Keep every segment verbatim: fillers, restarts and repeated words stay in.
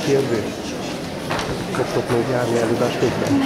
kérdés? Szoktok még járni előadás közben?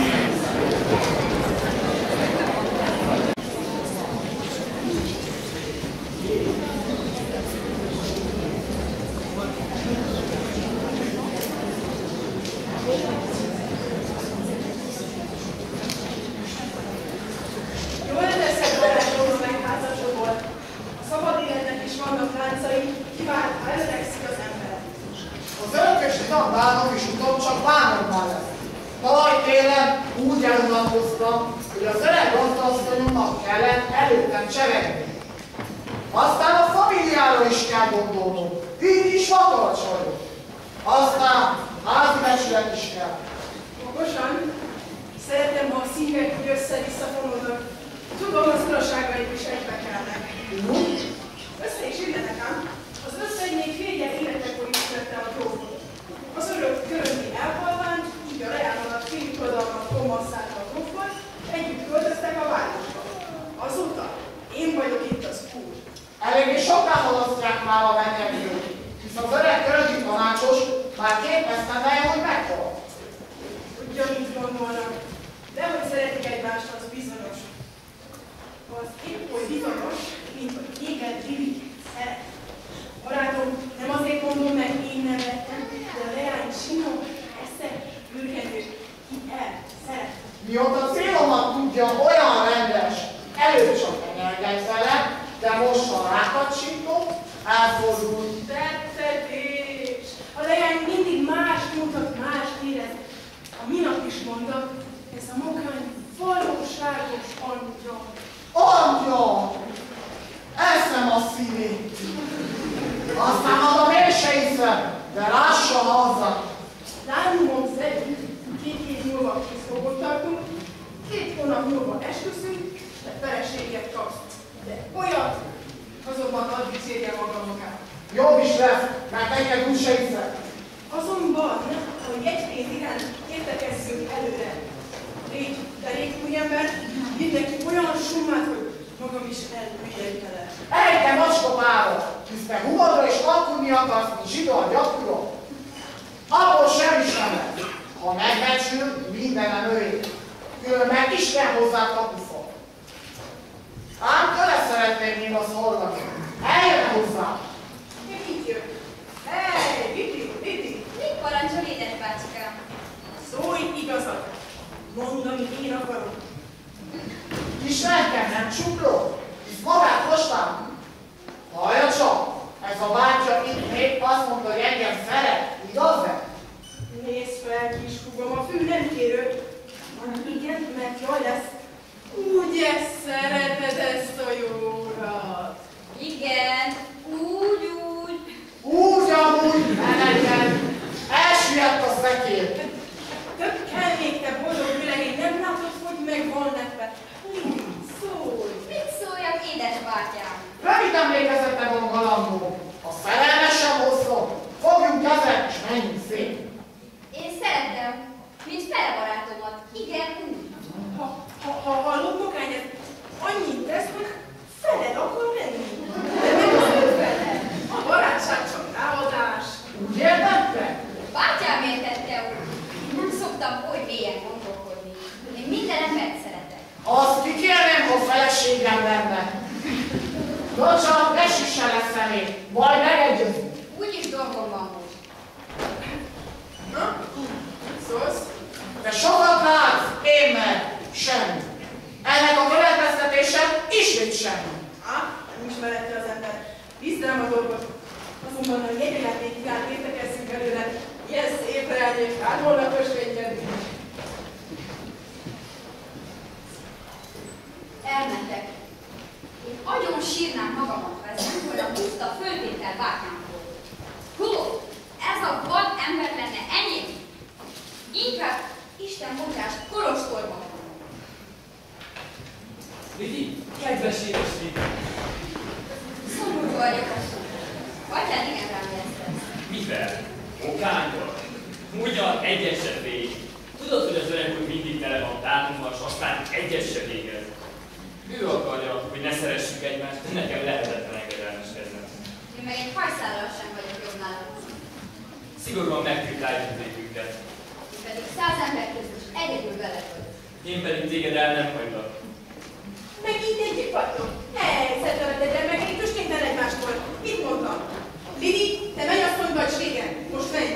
szigorúan megtiltáljuk az épüket. Én pedig száz ember között egyedül veled vagyok. Én pedig téged el nem hagylak. Meg így egyik vagytok. Hely, szedleveted meg egy tüskénten egymástól. Mit mondtam? Lili, te mennyasszony vagy régen. Most menj.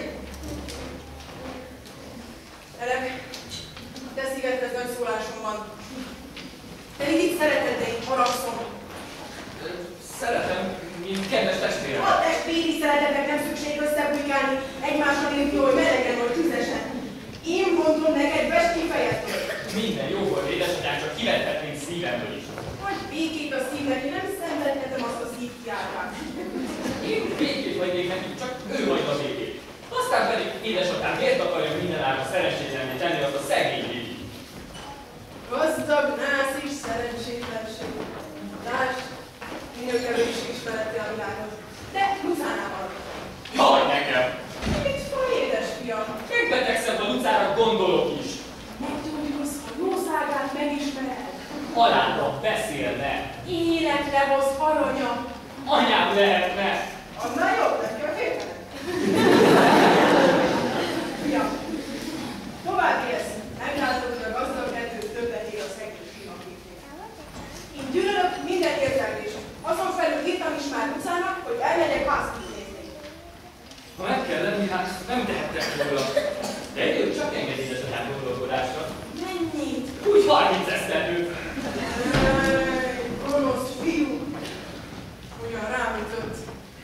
Elek, te szívedhez nagy szólásom van. Te Lilit szereted, de én haragszom. Szeretem, mint kedves testvérem. A testvéri szeretetek nem szükség összebújkálni egymásra nélkül, hogy melegen vagy tüzesen. Én mondom neked, vesd ki fejedtől. Minden jó volt, édesanyám, csak kivethetnénk szívemből is. Hagyj békét a szívnek, én nem szenvedhetem azt a szívkiáltást. Én békét hagynék nekik, csak ő hagyta békét. Aztán pedig édesapám miért akarja mindenáron szerencsétlenné tenni azt a szegény Lilit? Gazdag nász és szerencsétlenség. Lásd, minél kevés ismereti a világot. De Lucánál van. Hagyd nekem! Mit faj, édes fiam? Megbetegszem a Lucára, gondolok is. Meggyógyulsz, ha jószágát megismered. Halálra beszélne. Életre hoz aranya. Anyám lehetne. Annál jobb neki a féltelen. Fiam, tovább élsz. Meglátod, hogy a gazdag erdő többet ér a szegény fimaképnél. Én gyűlölök minden érdeklést. Azon felül írtam is már Lucának, hogy elmegyek házkút nézni. Ha meg kell lenni, hát nem tehettek róla. De ő csak enged édesanyám gondolkodásra. Mennyit? Úgy harminc esztendőt. Ejj, gonosz fiú. Ugyan rám ütött.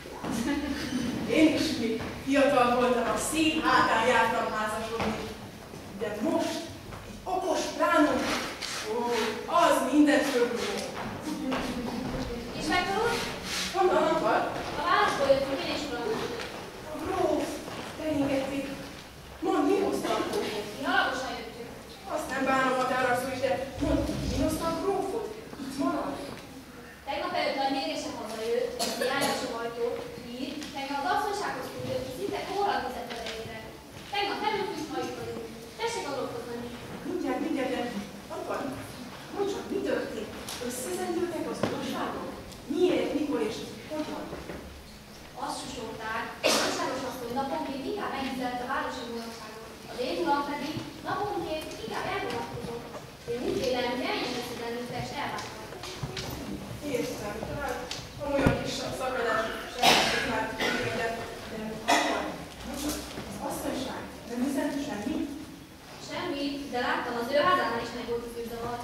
Én is még fiatal voltam, a szív hátán jártam házasodni. De most egy okos plánom, ó, az mindent fölguló. És megtanult? Honnan akar? A válaszból jöttünk, én is valamit. A gróf, tehingették. Mondd, mi hozta a grófot? Mi halagosan jöttünk. Azt nem bánom, ha te arra szó is, de mondd, mi hozta a grófot? Itt marad. Tegnap előtt nagy mérésem hazajött, a diányos ajtót, ír, tegnap az asszonysághoz küldött, hogy szinte kórat vezet elejére. Tegnap előtt is ma itt vagyunk. Tessék gondolkodni. Mindjárt, mindjárt, de Anton, mondd csak, mi történt? Összezendültek az utasságok? Miért, mikor és hogyan? Azt susogták, hogy a országos asszony naponként inkább megizelt a városi mulatságot. Az én uram pedig naponként inkább elvonatkozott. Én úgy vélem, hogy eljöjjön összezendültek és elváltak. Értem, tehát olyan kis szakadás sem már kivéget, de akkor, most az asszonyság nem üzent semmi? Semmi, de láttam, az ő házánál is meg volt az űrzavar.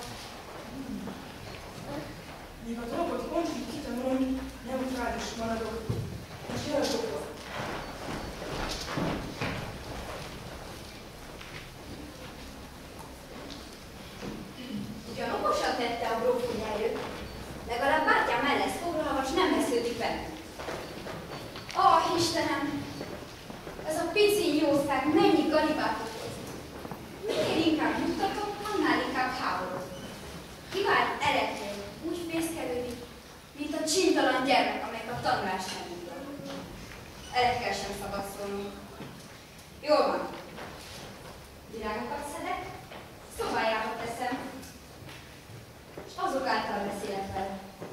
Míg a dolgot pontig kitanulni, neutrális maradok, és jelzsókor. Ugyan okosan tette a gróf, hogy eljött. Legalább bátyám mellett foglalva, s nem vesződik benne. Ah, Istenem! Ez a piciny jószág mennyi galibát okoz. Minél inkább nyugtatom, annál inkább háborod. Kivált erekkel, úgy fészkelődik, mint a csintalan gyermek, amelyek a tanulást nem tudja. Erekkel sem szabad szólni. Jól van. Virágokat szedek, szobájába teszem, és azok által beszélek vele.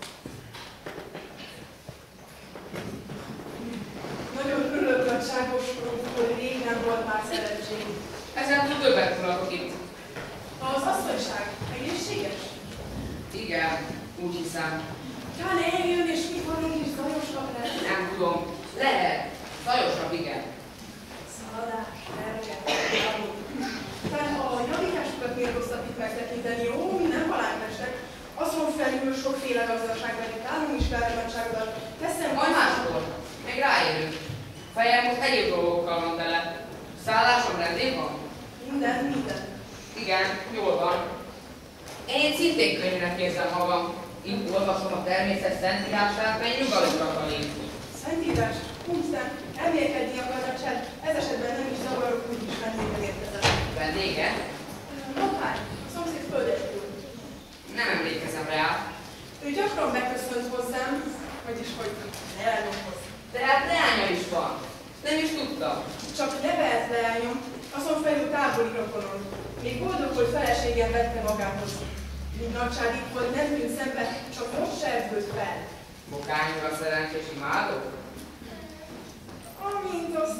Nagyon örülök, nagyságos gróf, hogy rég nem volt már szerencsém. Ezen túl többet tudok itt. Az asszonyság egészséges? Igen, úgy hiszem. Kán eljön, és mikorunk is zajosabb lesz. Nem tudom. Lehet. Zajosabb, igen. Szaladás, erget, elmúlt. Tehát ha a javításokat miért rosszabb itt megtekinteni, jó, minden halálmestek, azon felül sokféle gazdaságban itt állunk is felrementságodat. Teszem, Majd máskor. Még ráérünk. Fejem most egyéb dolgokkal van tele. Szállásom rendén van? minden, minden. Igen, jól van. Én szintén könnyűnek érzem magam. Itt olvasom a természet szentírását, mely nyugalomra tanít. Szentírás, húztán, elmélkedni akarnak csend, ez esetben nem is zavarok, úgyis vendéggel érkezem. Vendége? Notár, a szomszéd földesül. Nem emlékezem rá. Ő gyakran megköszönt hozzám, vagyis hogy leányomhoz. De hát leánya is van. Nem is tudtam. Csak nevelt leányom, azon felül távoli rokonom. Még boldog, hogy feleségem vette magához. Míg nagyság itt volt, nem tűnt szembe, csak most serdült fel. Bokányra szerencsés imádok? Amint azt az ember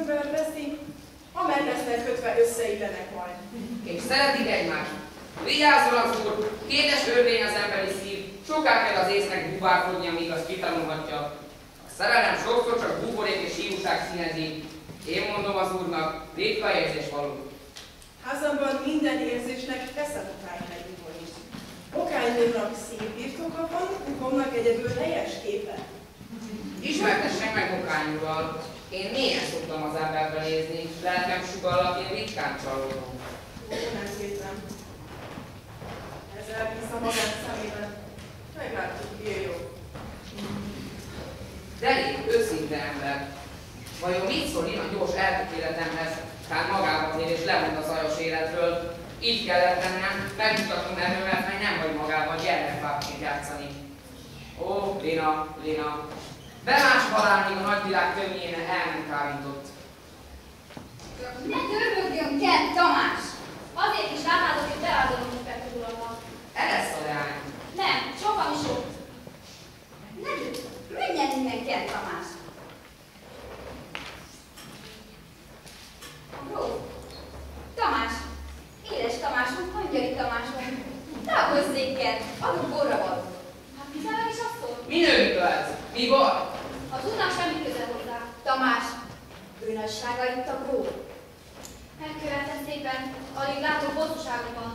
ember veszi, ha meg lesznek kötve, összeillenek majd. És szeretik egymást. Vigyázzon az úr, kétes örvény az emberi szív, soká kell az észnek bubálkodni, amíg azt kitanulhatja. A szerelem sokszor csak buborék és hiúság színezi. Én mondom az úrnak, ritka érzés való. Házamban minden érzésnek veszett utány megnyugvon is. Okánynőmnek szép birtoka van, ukomnak egyedül helyes képe. Ismertessek meg okányúval. Én mélyen szoktam az emberbe nézni, lelkem sugallak, én ritkán csalódom. Ó, nem szépen. Ezzel bízza magát szemében. Meglátjuk, milyen jó. Derék, őszinte ember. Vajon mit szól én a gyors eltökéletemhez, kár magába tér és lemond a zajos életről? Így kellett tennem, megmutatom erőmet, mely nem vagy magában gyermekfákként játszani. Ó, Lina, Lina. Bemásva válni a nagyvilág könnyéne elmenkárított. Ne törődjön, Kent Tamás! Azért is látnátok, hogy beáldozom a petúralmat. Ez a leány. Nem, sokan is ott. Ne menjen innen, Kent Tamás! A gróf. Tamás! Édes Tamásunk, Hangyari Tamásom! Távozzék, Kent! Adok borra való. Hát hiszen meg is azt szól? Minőtől ez? Mi baj? Az úrnak semmi köze hozzá. Tamás, ő nagysága itt a gróf. Megkövetem szépen, alig látom bosszúságomban.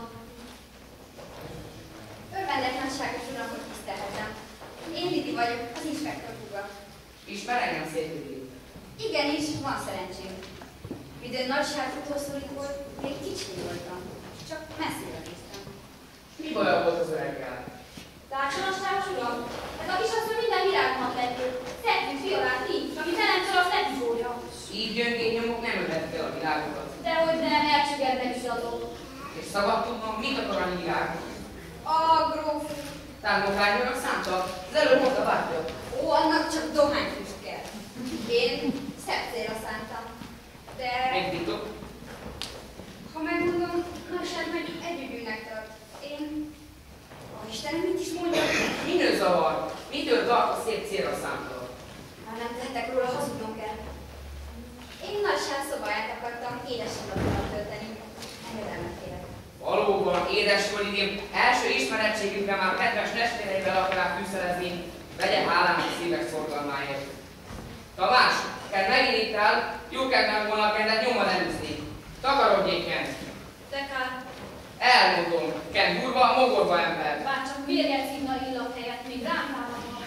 Örvendek nagyságos uram, hogy tisztelhetem. Én Lidi vagyok, az inspektor húga. Ismer engem, szép Lidi? Igenis, van szerencsém. Midőn nagyságútól szólít volt, még kicsi voltam. Csak messzire néztem. Mi baja volt az öreggel? Látson a ságos uram, ez a kisasszony minden virágomat legyő. Szentű fiolát így, ami felemtől azt letizója. Így gyöngény nyomok nem övetik el a világokat. Dehogy nem, elcsüggednek is adó. És szabad tudnom, mit akar a világ? A gróf. Támogányolnak számta, az előbb mondta bátyja. Ó, annak csak dohányfüst kell. Én szebb célra szántam. De, Még titok? ha megmondom, nagyság meg együgyűnek tart. Én... Ó, Istenem, mit is mondjak? Minő zavar? Mitől tart a szép célra számta? Már nem tehetek róla, hazudnom kell. Én nagyság szobáját akartam édesanyaggal tölteni. Engedelmet kérek. Valóban, édes Kolidém, első ismerettségükre már kedves testvéreivel akarák fűszerezni, vegye hálám a szívek szorgalmáért. Tamás, kell megint itt áll, jó kedvem volna a kendet nyomban elűzni. Takarodjék, Kent! De kár, Elmondom, Kent durva, mogorva ember. bár csak mérges innen illat helyett még rám támadnak.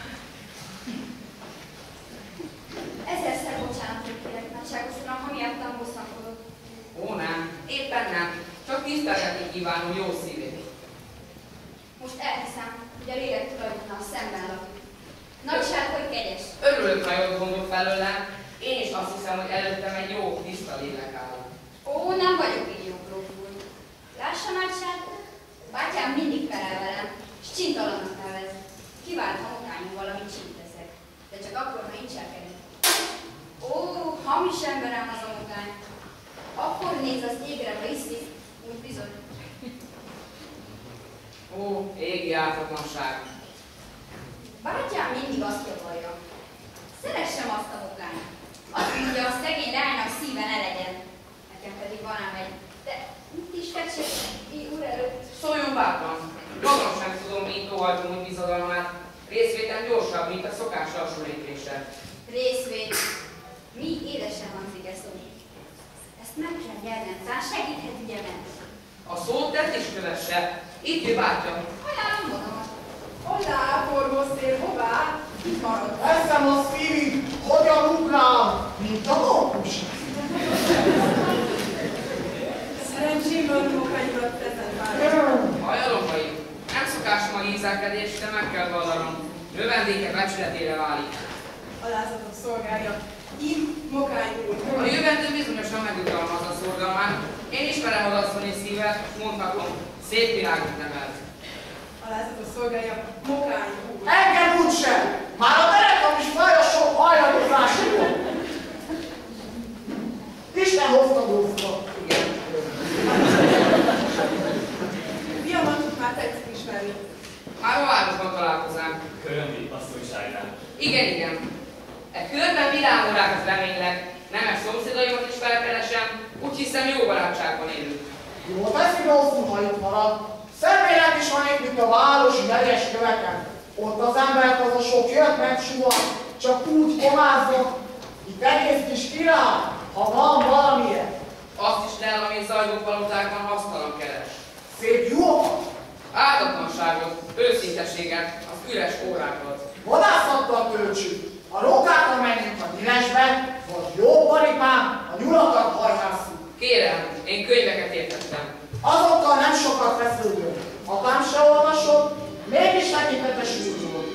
Ezerszer bocsánatot kérek, nagyságos uram, ha miattam bosszankodott. Ó, nem, éppen nem, csak tisztelgetni kívánom jó szívét. Most elhiszem, hogy a lélek tulajdonnal szemben lakik. Nagyság, hogy kegyes. Örülök, ha jól gondol felőlem, én is azt hiszem, hogy előttem egy jó, tiszta lélek áll. Ó, nem vagyok így jó, gróf úr. Lássa, nagyság, bátyám mindig felel velem, és csintalannak nevez. Kivált a mokányom valamit csinteszek, de csak akkor, ha így cselkedik. Ó, hamis emberem az a mokány. Akkor néz az égre, ha iszik, úgy bizony. Ó, égi ártatlanság. Bátyám mindig azt javaolja. Szeressem azt a mokányt. Azt mondja, a szegény lánynak szíve ne legyen. Nekem pedig van ám egy. De mit is fecsek, úr előtt? Szóljon bátran, magam sem tudom, mint óhajtom úgy bizodalmát. Részvétem gyorsabb, mint a szokás lassú lépése. Részvét. Mi édesen hangzik ez szó. Ezt meg kell nyernem, talán segíthet ügyeben. A szót tett és kövesse. Itt jö bátya. Ajánlom magam. Hollá, forgószél, hová? Itt marad. Eszem a szívig, hogyan ugrál, mint a mókus. Szerencsém van, mokányulat prezentálni. Hajalokai, nem szokásom a ízelkedés, de meg kell vallanom. Növendéke becsületére válik. Alázatot szolgálja. Így mokány úr. A jövendő bizonyosan megutalmaz a szorgalmán. Én ismerem az asszonyi szívet, mondhatom, szép világot nemelt. Alázatot szolgálja. Mokány úr. Engem úgysem, már a derekam is fáj a sok hajlandozásról. Isten hozta grófra. Igen. Fiamat már tetszik ismerni. Már a városban találkozám. Körömbi asszonyságán. Igen, igen. E körben vidámórákat reménylek, nemes szomszédaimat is felkeresem, úgy hiszem jó barátságban élünk. Jó teszi rosszul, ha itt marad. Szemlélet is van itt, mint a városi vegyes köveken. Ott az embert az a sok jött meg suhan, csak úgy komáznak. Itt egész kis király, ha van valamilyen. Azt is kell, amit zajló palotákban hasztalan keres. Szép juhokat, Áldatlanságot, őszinteséget, az üres órákat. vadászattal töltsük. A rókákkal menjünk a nyilesbe, vagy jó paripán, a nyulakat hajhásszuk. Kérem, én könyveket értettem. Azokkal nem sokat feszülünk. Apám se olvasott, mégis tekintetes úgy volt.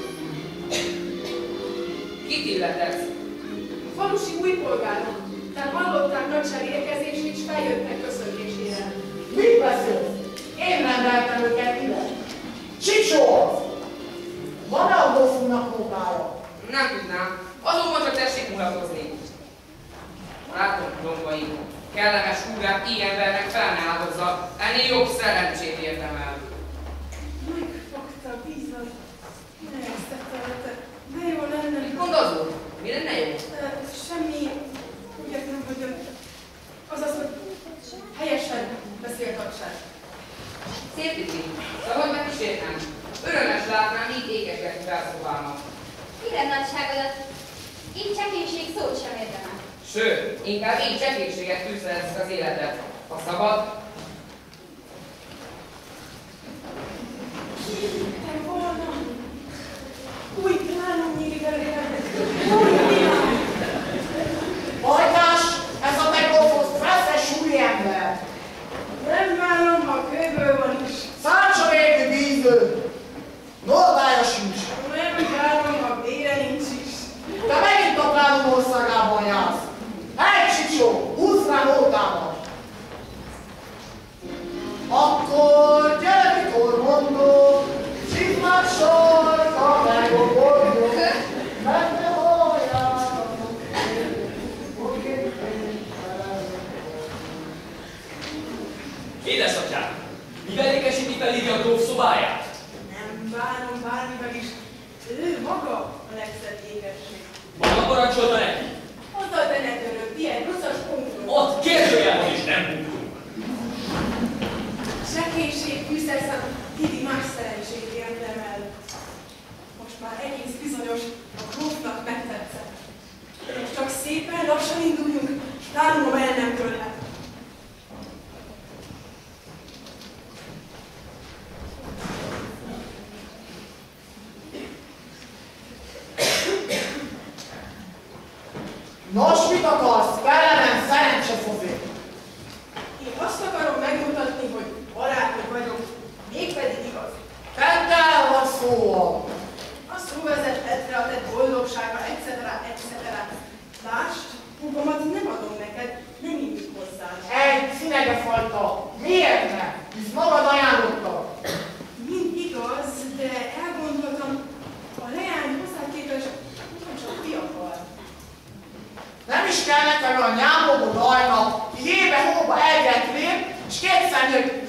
Kit illetesz? A falusi újpolgárok, tehát hallották nagyság érkezését, és feljöttek köszöntésére. Mit beszélsz? Én rendeltem őket ide. Csicsó az! Van-e a Gófunknak mókája? Nem tudnám. Azonban csak tessék mulatkozni. Látom, dombai. Kellemes húgát így embernek fel ne áldozza, ennél jobb szerencsét érdemel. Megfogta a vízat. Megesztette a vetet. De jó lenne. Mit gondozol? Mi lenne jó? Semmi. Úgy értem, hogy azaz, hogy helyesen beszélt hadság. Szép Titi, szabad megkísérnem. Örömes látnám így ékesgetni felszobálnak. Kérem nagyságodat, így csekénység szót sem érdemel. Sőt, inkább így csekélységet tűzszerezik az életet. Ha szabad, Te volna. Új plánom nyílverem. Új világ. Hajtás, ez a te Gófosz feszes úriember. Nem várom, ha kőből van is. Száncsa végű bíző. Nordája sincs. Nem várom, ha vére nincs is. Te megint a Plánum országában jársz. Hely, Csicsó, húzz rá nótával. Akkor gyere, mikor mondom, csizmát sarka megogoljon, meg ne halljátok, hogy én Édesatyám, mivel ékesíti fel Livia gróf szobáját? Nem várom bármivel is. Ő maga a legszebb ékesség. Maga parancsolta neki? Azzal te ne török, ilyen ruszas punktum. Ott kérdőjelben is nem buktunk. Sekénység, fűszerszak, Titi más szerencsét érdemel. Most már egész bizonyos, a grófnak megtetszett. Most csak szépen lassan induljunk, s Plánumom el nem törhet. Nos, mit akarsz? Kellemen szerencsefozék. Én azt akarom megmutatni, hogy barátok vagyok, mégpedig igaz. Fenttel van szóval. A szó vezethettre a tett boldogságra, et cetera, et cetera. Lásd, húgomat nem adom neked, nem indít hozzá. Egy színegefajta. Miért ne? Hisz magad ajánlotta. Mind igaz, de elgondoltam, a leány hozzá képest ugyancsak fiatal. Nem is kell nekem a nyámogó dajnak, ki hébe-hóba egyet lép, és kétszer nőtt.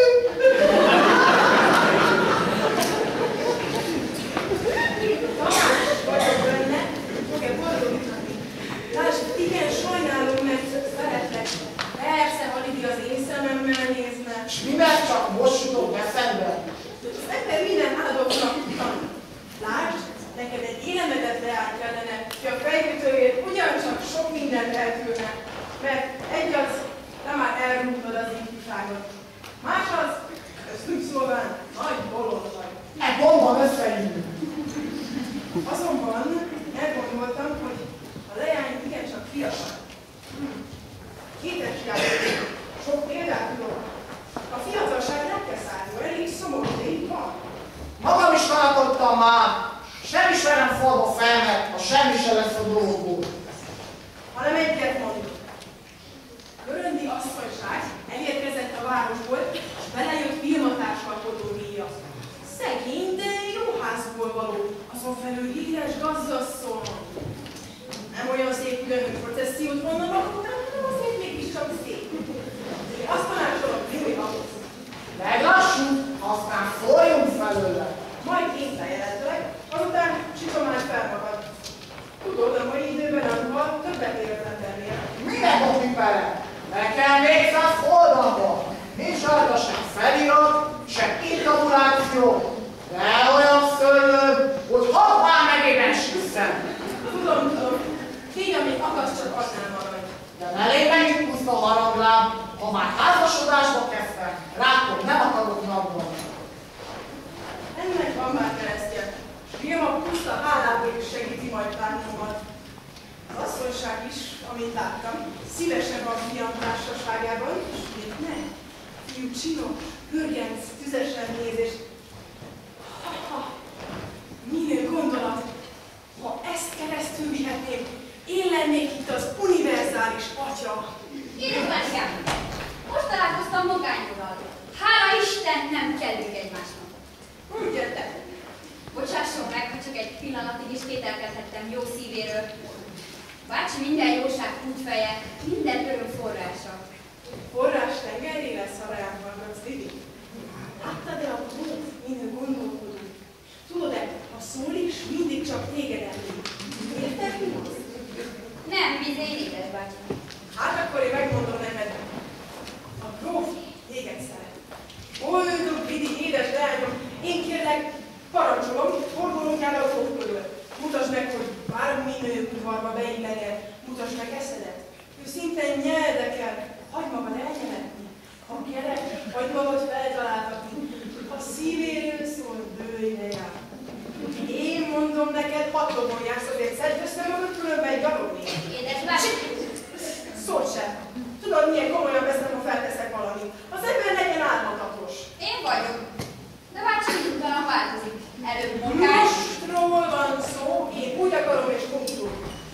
Tamás vagyok benne, fog-e boldogítani? Lásd, igen, sajnálom, mert szeretlek. Persze, ha Lidia az én szememmel nézne. És mindent csak most jutott eszembe. Az ember minden áldoznak tanul. Lásd, neked egy élemedet leáll kellene, hogy a fejkötőért ugyancsak sok mindent eltűrne. Mert egy az, te már elrúgtad az ifjúságot. Más az, ez úgy szóval nagy bolond vagy. Egy bomban összeindul. Azonban elgondoltam, hogy a leány igencsak fiatal. Hm. Kétes játék. Sok példát tudok. A fiatalság nem kell szárnyul, elég szomorú, de így van. Magam is tartottam már. Semmi se nem falba felmet, ha semmi se lesz a dologból. Hanem egyet mondjuk. Köröndi asszonyság elérkezett a városból, és belejött filmatáskalkodó díja. Szegény, de jó házból való, azon felül híres gazdasszony. Nem olyan szép ugyan, hogy processziót vannak maguk, hanem azért mégiscsak szép. Azt tanácsolom, hogy ahhoz. Meglassuk, aztán forjunk felőle. Majd én bejelentelek, azután csitomán felmagad. Tudod, a mai kétszáz oldalban. Nincs rajta sem felirat, sem intabuláció, de olyan szörnyű, hogy hadd már megint esküsszem. Tudom, tudom. Tény, amit akarsz, csak adnál magad. De ne légy megint puszta haragláb, ha már házasodásba kezdtem, rákon nem akarok nyagolni. Ennek van már keresztje, s fiam a puszta hálából is segíti majd bánnomat. Az asszonyság is, amint láttam, szívesebb a fiam társaságában, és mit ne? Fiú csinos, hörgenc, tüzesen néz, és ha-ha, minő gondolat, ha ezt keresztül vihetném, én lennék itt az univerzális atya. Édesbátyám, most találkoztam magányúrral. Hála Isten, nem kellünk egymásnak. Úgy jöttem. Bocsásson meg, ha csak egy pillanatig is kételkedhettem jó szívéről. Bácsi minden jóság útfeje, minden öröm forrása. Forrás tengeré lesz, ha rám hallgatsz, Lili. Láttad-e a tudod, minden gondolkodunk? Tudod-e, ha szól is, mindig csak téged említ. Érted, mi az? Nem, bizony, édesbátyám. Hát akkor én megmondom neked. A gróf téged szeret. Boldog, Lili, édes leányom, én kérlek, parancsolom, forgolunk el a gróf körül. Mutasd meg, hogy bármi nő udvarba beillene, mutasd meg eszedet. Ő szinte nyeldekel, hagyd magad elnyeletni. Ha kerek, hagyd magad feltaláltatni. Ha szívéről szól, bőj ne jár. Én mondom neked, hadd lobogják, azért szedd össze magad, különben gyalogni. Édesbátyám. Szólj sem. Tudod, milyen komolyan veszem, ha felteszek valamit. Az ember legyen álmatatos. Én vagyok. De bácsi utána változik. Előbb munkás. Mostról van szó, én úgy akarom és punktum.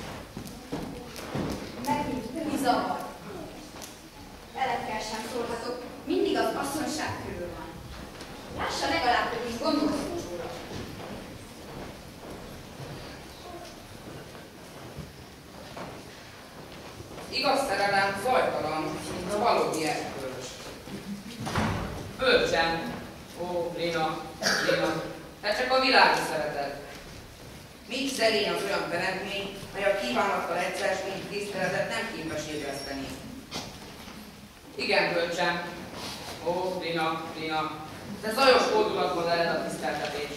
Megint új zavar. Elekkel sem szólhatok, mindig az asszonyság körül van. Lássa legalább, hogy mit gondolkozunk róla. Igaz szerelem zajtalan, mint a valódi erkölcs. Bölcsen, ó, Lina, Lina, te csak a világot szereted. Míg szegény az olyan teremtmény, mely a kívánattal egyszer, mint tiszteletet nem képes ébreszteni. Igen, bölcsen, ó, Lina, Lina, te zajos fordulatban ered a tiszteltetés.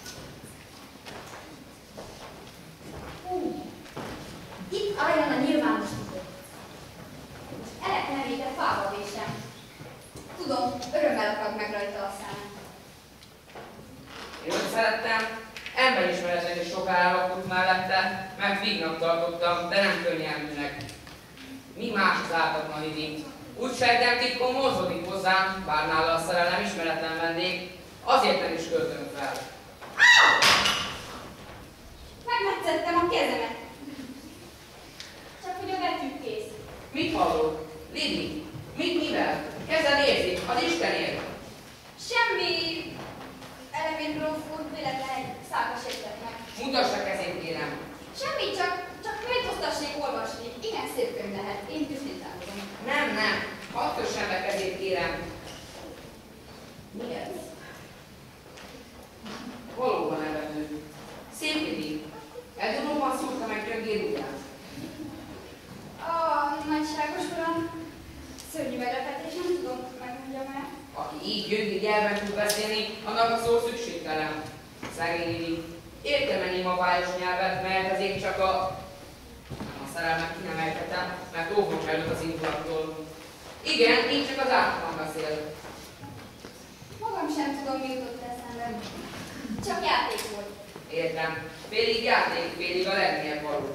Hú, itt álljon a nyilvános titok. Elek nevéte fába vésem. Tudom, örömmel akad meg rajta a szám. Én őt szerettem, emberismeretlen is sokára lakott mellette, mert vígnak tartottam, de nem könnyelműnek. Mi más az ártatlan Lili? Úgy sejtem, titkon morzsodik hozzám, bár nála a szerelem ismeretlen vendég, azért nem is költöm fel. Megmetszettem a kezemet. Csak hogy a betűk kész. Mit hallok? Lili, mit mivel? Kezed érzi, az Istenért. Semmi elemén gróf úr, véletlen egy szákas értetnek. Mutassa kezét, kérem. Semmi, csak, csak méltóztassék olvasni. Igen szép könyv lehet. Én tűznétálkozom. Nem, nem. Hadd kössem be kezét, kérem. Mi ez? Valóban nevető. Szép Lili. Edulóban szúrta meg gyöngér ujját. A nagyságos uram, szörnyű meglepetés, nem tudom, megmondjam el. Aki így gyöngér nyelven tud beszélni, annak a szó szükségtelen. Szegény Lili. Értem ennyi magályos nyelvet, mert ezért csak a... Nem a szerelmet ki nem ejtettem, mert óvon fejlődött az indulattól. Igen, így csak az ártatlan beszél. Magam sem tudom, mi jutott eszembe. Csak játék volt. Értem. Félig játék, félig a legmélyebb való.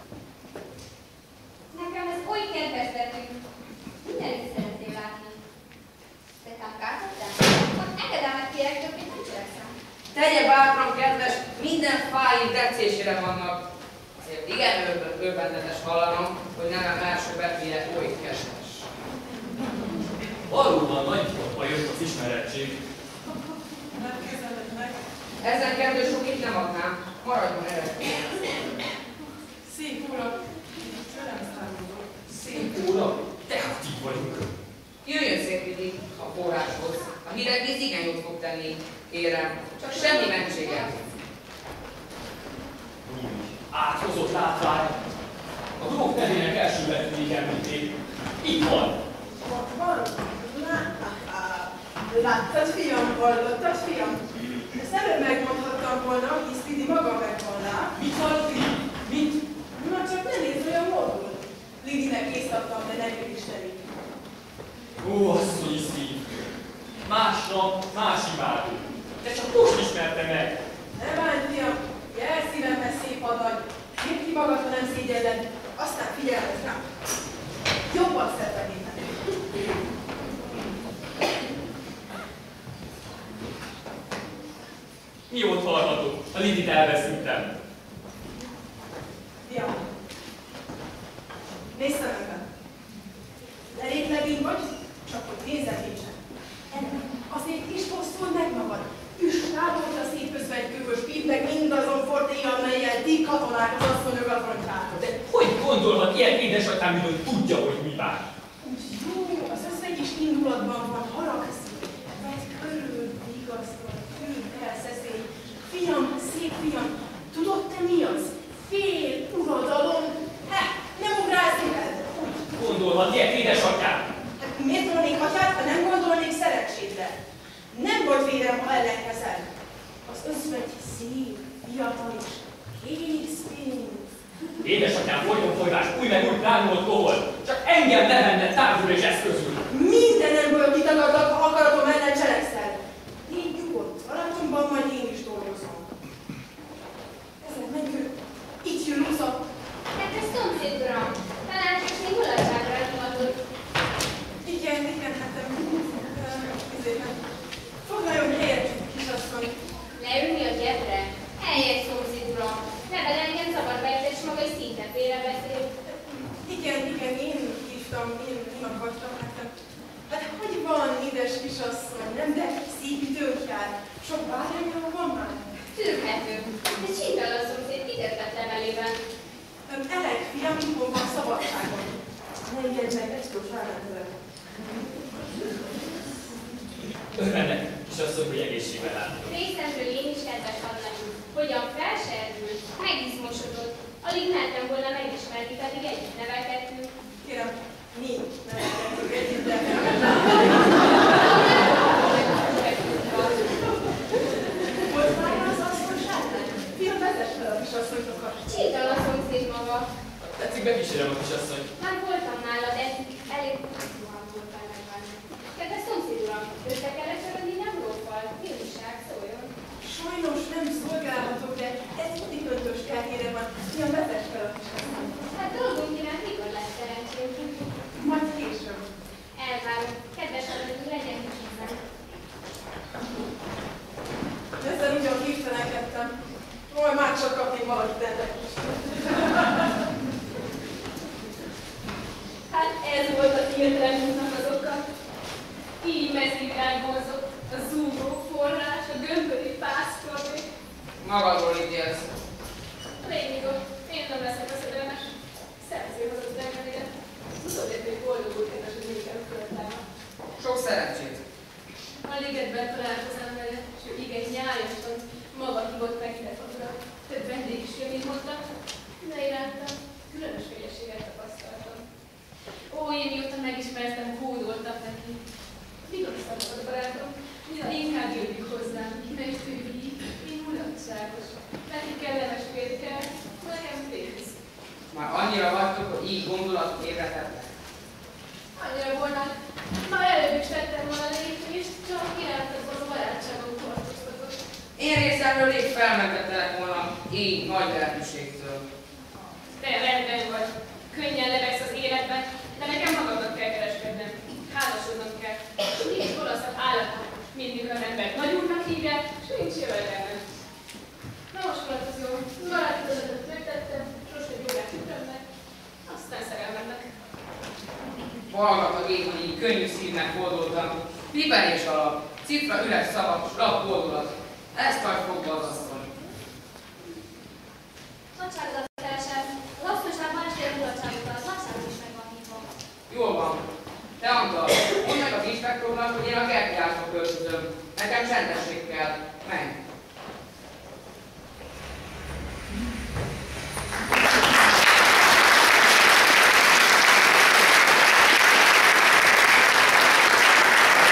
Nekem ez oly kedves betű. Mindenit szeretnél látni. De támkáltattam? Engedelmet kérek, csak én nem cselekszem. Tegye bátran, kedves, minden fájl tetszésére vannak. Azért igen örvendetes hallanom, hogy nem első betűje oly kedves. Valóban nagy a jött az ismerettség. Nem kezeled meg. Ezen kettő sok itt nem adnám, maradjon eredmény. Szép urak, tőlem származok. Szép óra, tehát így vagyunk. Jöjjön szép Lili a forráshoz. A hideg víz igen jót fog tenni, kérem. Csak semmi mentséget. Áthozott látvány. A gróf nevének első betűjét említék. Itt van. Láttad, fiam, hallottad, fiam? Ezt előbb megmondhattam volna, hisz Lidi maga megvallá. Mit hallott így? Mit? Na csak ne nézz olyan módon. Lidinek készadtam, de neked is telik. Ó, asszony szív! Másnap más imádó. De csak most ismerte meg. Ne bánj, fiam, jelszívemhez szép adag. Nyit ki magad, ha nem szégyelled, aztán figyelj rám. Jobban szervenétek. Miót hallhatok? A Lidit elveszítem. Fiam, nézz szemembe. Elég legény vagy, csak hogy nézzek nincsen. Ennek azért is fosztol meg magad. Üss rád, a szétözve egy kövös pít, meg mindazon fortéjjal, mellyel ti katonák az asszonyokat rontjátok. De hogy gondolhat ilyen édesatyám, hogy tudja, hogy mi vár? Úgy jó, az összeg is indulatban van, haragszik. Vedd körül, vigasztal, fűd el, szeszély. Fiam, szép fiam, tudod te mi az? Fél uradalom. Hát, nem ugrálsz veled. Gondolhat ilyen édesatyám? Hát miért volnék atyát, ha nem gondolnék szerencsédre? Nem vagy vérem, ha ellenkezel. Az özvegy szép, fiatal is, kész pénz. Édesatyám folyton folytás, új meg új plánolt kohol. Csak engem ne venne távol és eszközül. Mindenemből kitagadlak, ha akaratom ellen cselekszel. Légy nyugodt, alacsonyban majd én is dolgozom. Ezzel menjünk, itt jön Luza. Hát ez szomszéd uram, talán csak még mulatságra hivatott. Igen, igen, hát ezért. Foglaljon helyet, kisasszony. Leülni a gyepre? Helyes szomszéd uram. Neved engem zavarba ért, és maga is szinte félrebeszél. Igen, igen, én hívtam, én, én akartam. Hát, hát hogy van, édes kisasszony, nem, de szép idők jár. Sok bárányja van már? Tűrhető. De Csintala szomszéd kitértett levelében. Elek, fiam, hol van szabadságon. Ne ijedj meg, egykor rárendelek. Örvennek, kisasszony, hogy egészségben látom. Részemről én is kedves adnak, hogyan felserdült, megizmosodott. Alig mertem volna megismerni, pedig együtt nevelkedtünk. Kérem, mi nevelkedtünk együtt, de... Volt már az asszonyságnál? Fiam, vezess fel a kisasszonytokat. Csintala szomszéd maga. Tetszik, bekísérem a kisasszony. Már voltam nálad, eddig elég rohan voltál megválni. Kedves szomszéd uram, össze kellett csörögni, nem rófal, mi újság, szóljon. Sajnos nem szolgálhatok, de ez úti köntös kertjére van. Fiam, vezess fel a kisasszony. Hát dolgunk iránt mikor lesz szerencsém? Majd később. Elvárom. Kedves adatú, legyen kicsit. Ezzel ugyan hirtelenkedtem. Majd már csak kapnék valakit ennek is. Hát ez volt a hirtelen útnak az oka. Így mezőiránygonzott a zúgó forrás, a gömböri pásztorvé. Magadról ítélsz. Rémigo, én nem leszek a szerelmes. Szerző az az elmenére. Tudod, hogy még boldog úr, kedves, hogy még előtt Sok szerencsét. A ligetben találkozom vele, és ő igen nyájasan maga hívott meg ide fazra. Több vendég is jön, mint mondta, de irántam különös félességet tapasztaltam. Ó, én mióta megismertem, hódoltam neki. Vigasztal volt barátom, mire inkább jönjük hozzám, mert ő így, én mulatságos. Neki kellemes férj kell, nekem pénz. Már annyira vagytok, hogy így gondolatot ébredhetnek. Annyira volna, már előbb is tettem volna lépést, csak irántabb az a barátságom tartóztatott. Én részemről rég felmentettelek volna így nagy lehetőségtől. Te rendben vagy, könnyen levegsz az életben, de nekem magadnak kell kereskednem. Házasodnom kell. Nincs olaszabb állapot. Mindig az embert nagyúrnak hívják, és nincs jövedelme. Na most költözöm, baráti tudatot megtettem, sose egy órát ütemnek, aztán szerelmemnek. Hallgatag én, hogy így könnyű szívnek fordultam. Pipenés alap, cifra üres szavak, s lap fordulat. Ezt tart fogva az asszony. Nagyságzatását, az asszonyság más tér mulatságokkal, az nagyságos is meg van hívva. Jól van. Te Antal, mondd meg az inspektornak, hogy én a kertjártól költözöm. Nekem csendesség kell. Menj.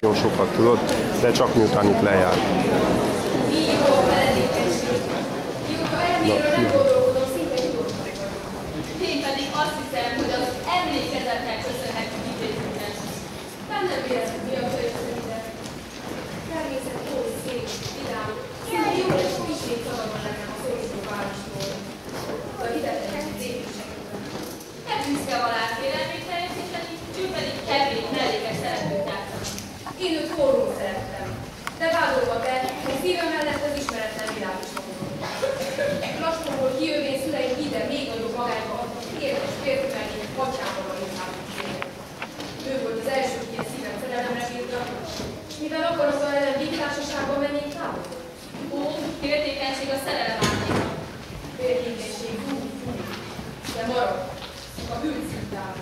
Nagyon sokat tudod, de csak miután itt lejár. Jó, feledékenység. Jó, erről nem gondolkodom, szinte tudok megadni. Én pedig azt hiszem, hogy az emlékezetnek köszönhető idézőnek. Nem nem érezhet mi a kölyösszön ide. Természet jó, szép, vidám. Szinte jó lesz, hogy ismét szabadon nekem a szorító városról. A hidetek lépésekben. Nem büszke alá félelmét teljesíteni, ő pedig kevés, mellékes szeretőt játszani. Én őt forró szerettem, de vádolva be, hogy szívem mellett az ismeretlen világ is magam. Lassanból kijövén szüleim ide még nagyobb magányba adtak, érdes férfivelni, vacsában a részában szépen. Ő volt az első, aki a szívem szerelemre bírta, és mivel akarata ellen végtársaságban mennék távol. Ó, féltékenység a szerelem árnyéka. Féltékenység, hú, hú, de marad, a bűncintál.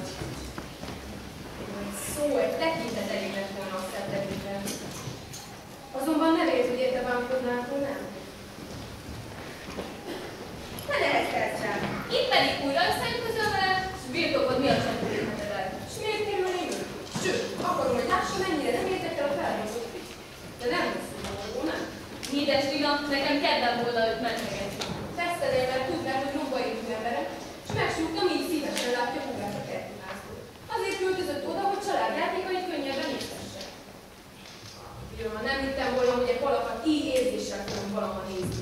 Szó, egy tekintet elég lett volna a szettekében. Azonban nem ért, hogy érte vámkodnánkról, nem? Ne nehezkedj rá! Itt pedig újra összeütközöl vele, és birtokod miatt sem tudnékheted el. És miért kerül én ő? Sőt, akarom, hogy lássa, mennyire nem értek el a felhozott fit. De nem hosszú, nem? Édes Lila, nekem kedvem volna őt mentegetni. Tesztelej, mert tudnám, hogy jobban értő emberek, és megsúgtam, így szívesen látja magát a kertőházból. Azért költözött oda, hogy családjátékait könnyebben észresse. Jó, ha nem hittem volna, hogy egy palakat így érzéssel fogom valaha nézni.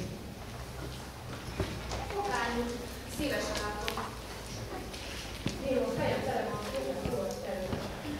Okányi, szívesen látom. Én a fejem tele van, olyan jól elő.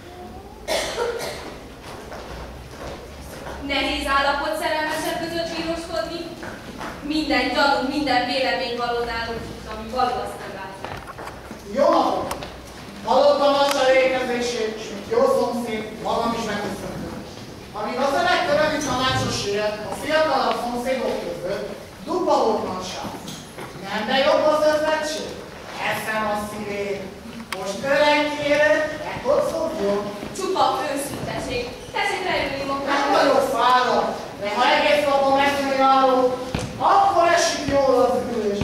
Nehéz állapot szerelmesek között bíroskodni. Minden gyanú, minden vélemény való nálunk, ami való, azt nem látják. Jó napot! Hallottam a cserékezését, és mint jó szomszéd, magam is megköszöntöm. Amíg az a legkörömi tanácsos élet a fiatalabb szomszédok között dupla volt manság. Nem, de jobb az özvegység? Eszem a szívét. Most örenkére, ekkor szokjon. Csupa őszinteség. Tessék leülni Nem magára. vagyok fáradt, de ha egész napon megnyomjálok, akkor esik jól az ülés.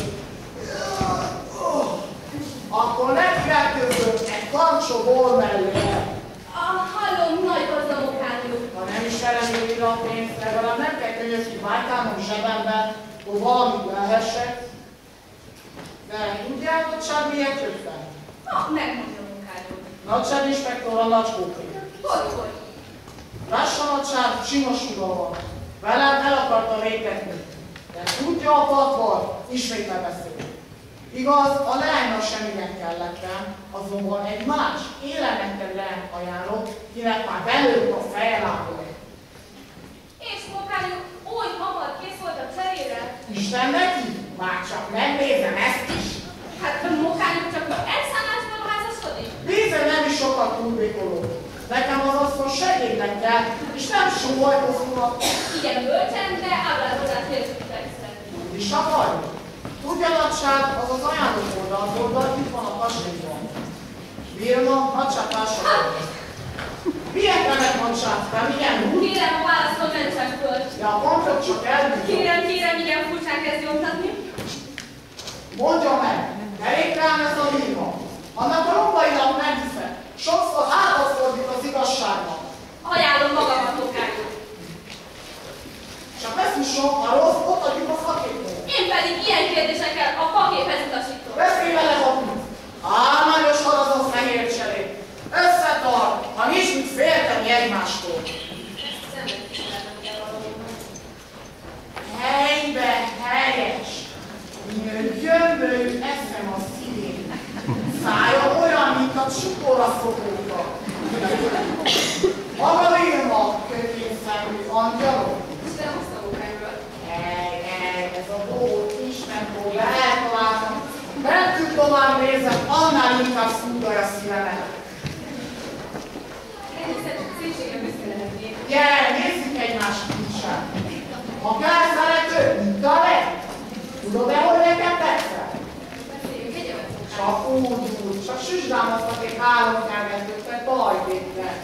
Akkor nekiátközök egy kancsó bor mellé. Ah, hallom, nagy gazdamokányú. Ha nem is felelődik a pénzt, legalább nem kell könyözni bájtánom zsebemben, hogy valamit lehessek. De tudják, hogy Csár miért jött fel? Ah, megmondja a munkányú. Nagyság inspektor a Nagykóké. Hogy, hogy? Lássa Nagyság, csinos uga van. Velem el akarta vétetni. De tudja a patvar, ismét lebeszél. Igaz, a leánynak sem igen kellettem, azonban egy más, élemekkel leány ajánlott, kinek már belőtt a fejlából. És munkányú, oly hamar kész volt a cserére? Isten neki? Már csak megnézem ezt is. Hát a munkányú csak a elszállásban házasodik? Bizony nem is sokat túlvékoló. Nekem az asszony segédnek kell, és nem sóhajtozónak. Igen, bölcsen, de ábrázolás nélkül szeretni. És akarja? Tudja, Nagyság, az az ajánlott oldalból, de itt van a kastélyban. Vilma, Nagyság társadalma. Milyen remek Nagyság, nem igen úgy? Kérem, a választól mentsen föl. De a pontot csak elbízom. Kérem, kérem, igen, furcsán kezd nyomtatni. Mondja meg, elég rám ez a Vilma. Annak a rombainak meghiszem. Sokszor hátat fordít az igazságnak. Ajánlom magamat, munkányú. Csak ezt is sok, a rossz, ott adjuk a szakértőt. Én pedig ilyen kérdésekkel a faképhez utasítom. Beszélj vele, papír! Álmányos az a fehér cserép. Összetart, ha nincs mit félteni egymástól. Ezt szemben kell valóban. Helybe, helyes. Milyen gyömbölű eszem a szívén. Szája olyan, mint a csukóra szokóta. Maga Vilma, kötén szemű angyalok. És nem azt a munkányról. Ej, ej, ez a bót, Isten bót, eltaláltam. Nem tud tovább nézem, annál inkább szúrja a szívemet. Természetesen szépségen büszke lehetnék. Gyere, nézzük egymás kulcsát. Ha kell szerető, mint a leg. Tudod-e, hogy nekem tetszel? Beszéljünk egyemet, munkányú. Csak úgy, úgy, csak süzsdámoztak egy hálomnyelvetőt, mert talajvédve.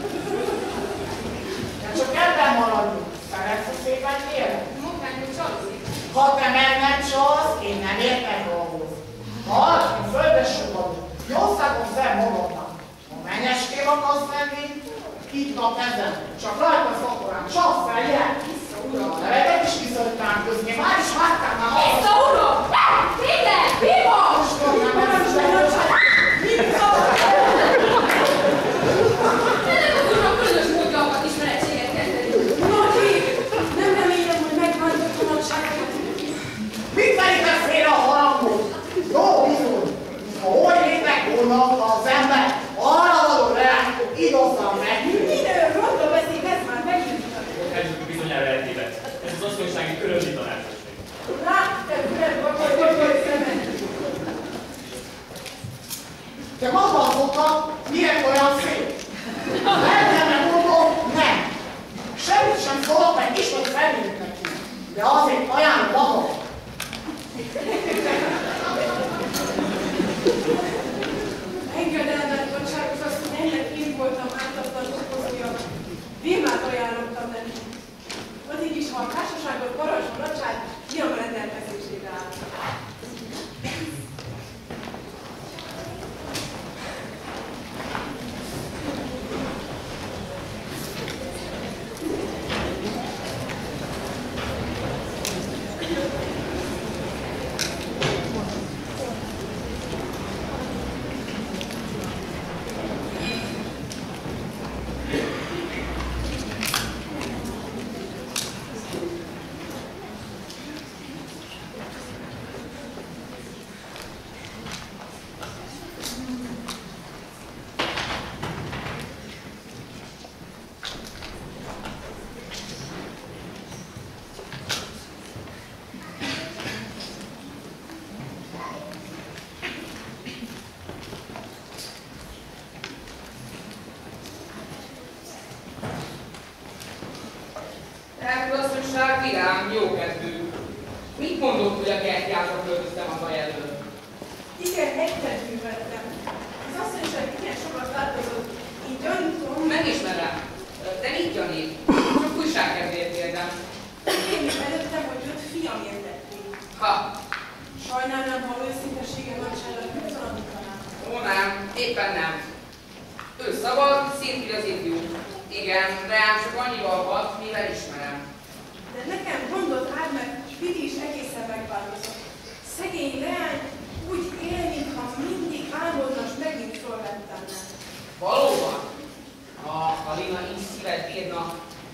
De csak ebben maradjunk. Szeretsz a szépen kérlek? Munkányú csalozik. Ha te meg nem csalsz, én nem értek ahhoz. Hallj, én földbe sugalom. Jószágon fel magadnak. Ha mennyesképp akarsz lenni, Itt a kezem, csak rajta szaporám, csap fel, jel! Vissza, uram, a levetet is kiszorítám közni, már is vártál már az! Vissza, uram! Péter! Mi van? Most mondjam, ez is egy Vissza! Ennek az úrnak különös módja akart ismerettséget kezdeni. Nagy ég! Nem remélem, hogy megbántott a nagyságomat. mit veritek félre a harangot? Jó, bizony! Ha oly lépek volna, ha az ember arra való reákok idozzam meg. Minden ronda beszéd, ez már megint. Ez bizonyára eltévedt. Ez az asszonysági köröndi tanácsosság. Rá, te üred, vagy vagy vagy szemed. Te maga az oka, miért olyan szép? Eltemre mondom, nem. Semmit sem szólok, meg ismét felmérjük neki. De azért ajánlom magam. Engedelmet, bocsánat, azt, hogy ennek én voltam ártatlan okozója. Vilmát ajánlottam neki. Addig is, ha a társaságot parancsol nagyság, nyilván rendelkezésére áll. Elkulasszonyság vidám, jókedvű. Mit mondott, hogy a kertjátra költöztem a baj elől? Igen, egykedvű vettem. Az asszonyság igen sokat változott. Így gyanítom, Megismerem. De mit gyanít? Csak újságkedvéért kérdem. én előttem, hogy öt fiam értették. Ha, Sajnálnám, ha őszintesége nagyságra közalanítanám. ó nem, éppen nem. Ő szabad, szintén az ifjú. Igen, de ám csak annyival hat, mivel ismerem. De nekem gondot áll, mert Piti is egészen megváltozott. Szegény leány úgy él, mintha mindig álmodna, s megint fölvettem. Valóban? Ah, ha Lina így szívet bírna.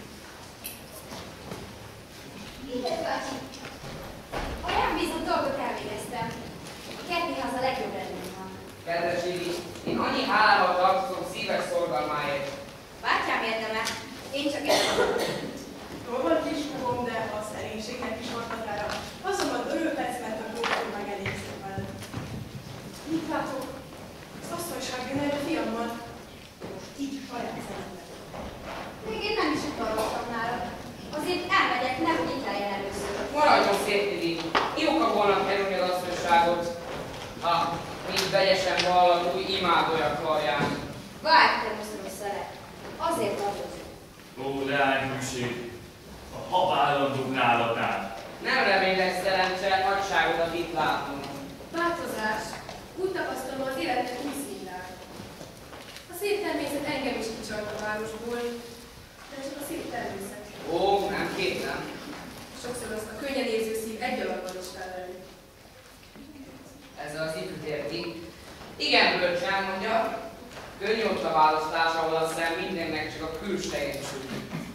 Mindez bácsi. A rám bízott dolgot elvégeztem. A kertnéház a legjobb rendben van. Kedves Lili, én annyi hálával tartozom szíves szorgalmáért. Bátyám érdeme, én csak ezt Dolgot is fogom, de a szerénységnek is határa. Azonban örülhetsz, mert a dolgot megelégszem vele. Mit látok? Az asszonyságban egy fiammal. Most így saját szememben. még én nem is utalottam nálad. Azért elmegyek, nehogy itt lejjen először. Maradjon szép, Lili. Jóka volna kerülni az asszonyságot. Ha, mint vegyesen vallat új imádója karján. Várj, te moszrom szeret. Azért adod. Ó, leányhűség, a habállandók náladnál. Nem remélek szerencse nagyságodat itt látnom. Változás. Úgy tapasztalom, az életnek új színál. A szép természet engem is kicsalt a városból, de csak a szép természet. Ó, nem kétlem. Sokszor azt a könnyen érző szív egy alapban is felelő. Ezzel az ifjút érti. Igen, bölcsen mondja. Könnyű ott a választás, ahol a szem mindennek csak a külsejét süt.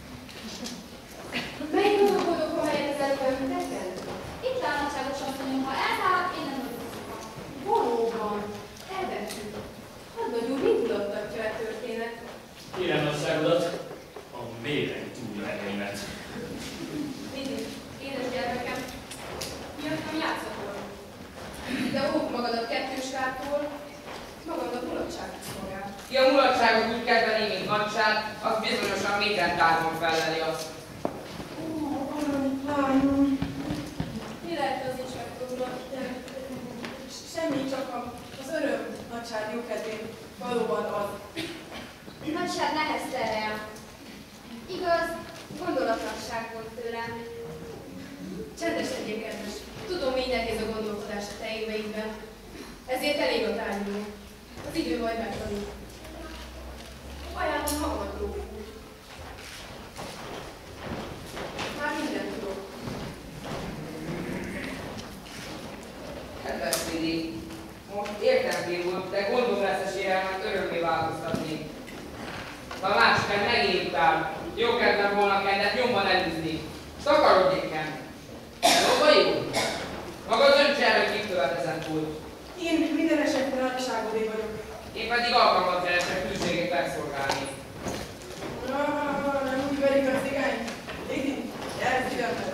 Melyik az a boldog, amelyet az előbb említettem? Itt áll nagyságos asszonyom, ha elszállhat, én nem mondom. Valóban, elvettük. Hadnagyúr mindulottatja a történet. Kérem nagyságodat, a méreg túl ereimet. Mindig, édes gyermekem, miattam játszatol. De óvd magadat kettőskától, magadnak mulatságot szolgál. Ki a mulatságot úgy kedveli, mint nagyság, az bizonyosan minden tárgon felveli azt. Ó, arany lányom. Mi lehet az inspektornak? Semmi, csak a- az öröm nagyság jókedvén valóban az. Nagyság nehezte rám. Igaz, gondolatlanság volt tőlem. Csendes legyél, kedves. Tudom, mi nehéz a gondolkodás a te éveidben. Ezért elég a tárgyulni. Az idő majd megtanul. Ajánlom magad, Rókó. ezen kívül, de gondom lesz a sérelmet örömmé változtatni. Ha a másikán megint utál, jó kedvem volna kellett nyomban elűzni. Takarodjéken! Elóba jó? Maga döntse el, hogy kit követ ezen túl. Én minden esetre nagyságodé vagyok. Én pedig alkalmat keresek külségét megszolgálni. Ah, nem úgy verik a cigány. Légy, gyere, figyelmet!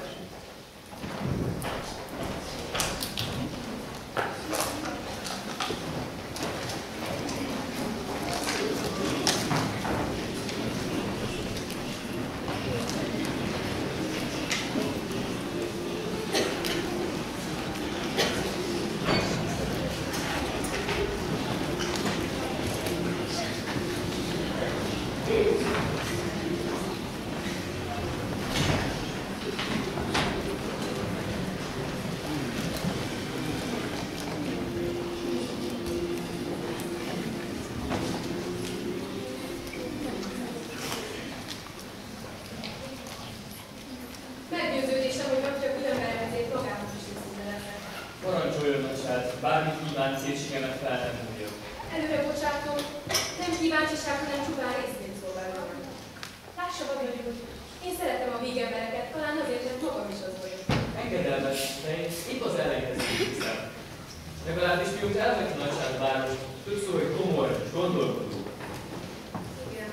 Meggyőződésem, hogy napja különben ezért magához is őszinte leszek. Parancsoljon, nagyság, bármit kíván szépségemet fel nem múljon. Előre bocsátom, nem kíváncsiság, hanem csupán részvényt szolgálom. Lássa, Babiony úr, én szeretem a vígembereket, talán azért, mert magam is az vagyok. Engedelmes, de én épp az ellenkezőt hiszem. Legalábbis mióta elvett a nagyság város, többször, hogy komoly és gondolkodó. Igen.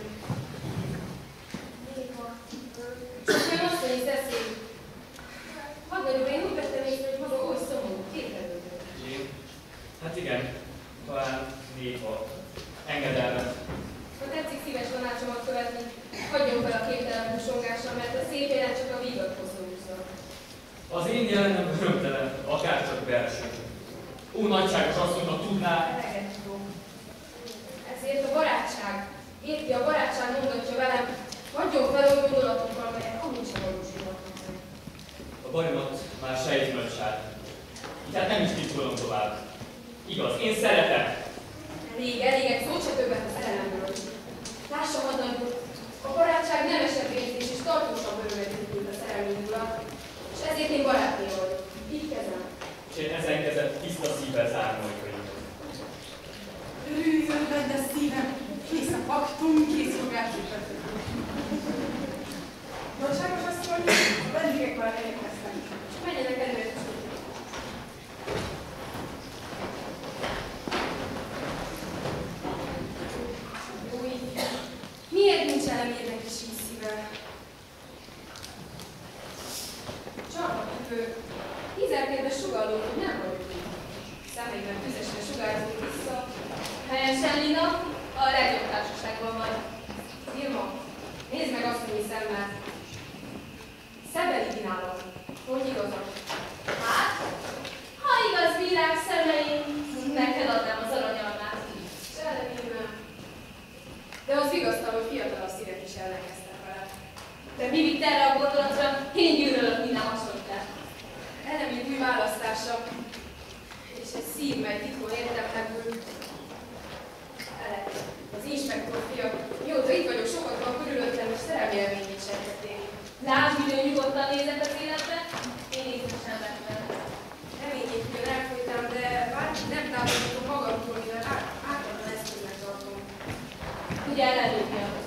Néha. Csak nem azt mondja, hogy eszély. Babiony úr, én úgy vettem észre, hogy maga oly szomorú, kételődő. Én? Hát igen, talán néha. Engedelmes. Ha tetszik szíves tanácsomat követni, hagyjon fel a képtelen húsongással, mert a szép jelen csak a vígat hozzóhúzza. Az én jelenem örömtelen, akárcsak belső. Ó, nagyságos asszony, ha tudná... Eleget tudom. Ezért a barátság, érti, a barátság mondatja velem, hagyjon fel olyan gondolatokkal, melyek amúgy sem valósulhatnak meg. A bajomat már sejti nagyság. Így hát nem is titkolom tovább. Igaz, én szeretem. Elég, elég, egy szót se többet a szerelemről. Lássa, hadnagy úr, a barátság nemesebb érzés és tartósabb örömet indult a szerelmi indulat, és ezért én barátné vagyok. Így kezem. És én ezen kezet tiszta szívvel zárom ajkaim. Örüljön benne szívem, kész a paktum, kész fogások. Nagyságos asszony, a vendégek már elérkeztek. Menjenek előre. Új, miért nincs elemérnek is így szíve? Csarnokütő, tízerkérbe sugalló, hogy nem vagyok így. Szemében tüzesen sugárzunk vissza. Helyesen, Lina, a legjobb társaságban van. Irma, nézd meg azt, hogy szemmel. Szebeli dinálom. Hogy igazak? Hát, ha igaz világ szemeim, neked adnám az aranyalmát. Selemében. De az vigasztal, hogy fiatalabb szívek is ellenkeztek vele. De mi vitt erre a gondolatra? Én gyűlölök minden hasonlítát. Elemi új választása, és egy szív, mely titkon értelmebből. Ele, az inspektor fia, mióta itt vagyok, sokat van körülöttem, és szerelmi élményét sejtették. Lásd, milyen nyugodtan nézett az életbe, én észesen lettem. Reményét ugyan elfolytam, de bárki nem távolítom magamtól, mivel általában eszköznek tartom. Ugye ellenőzni a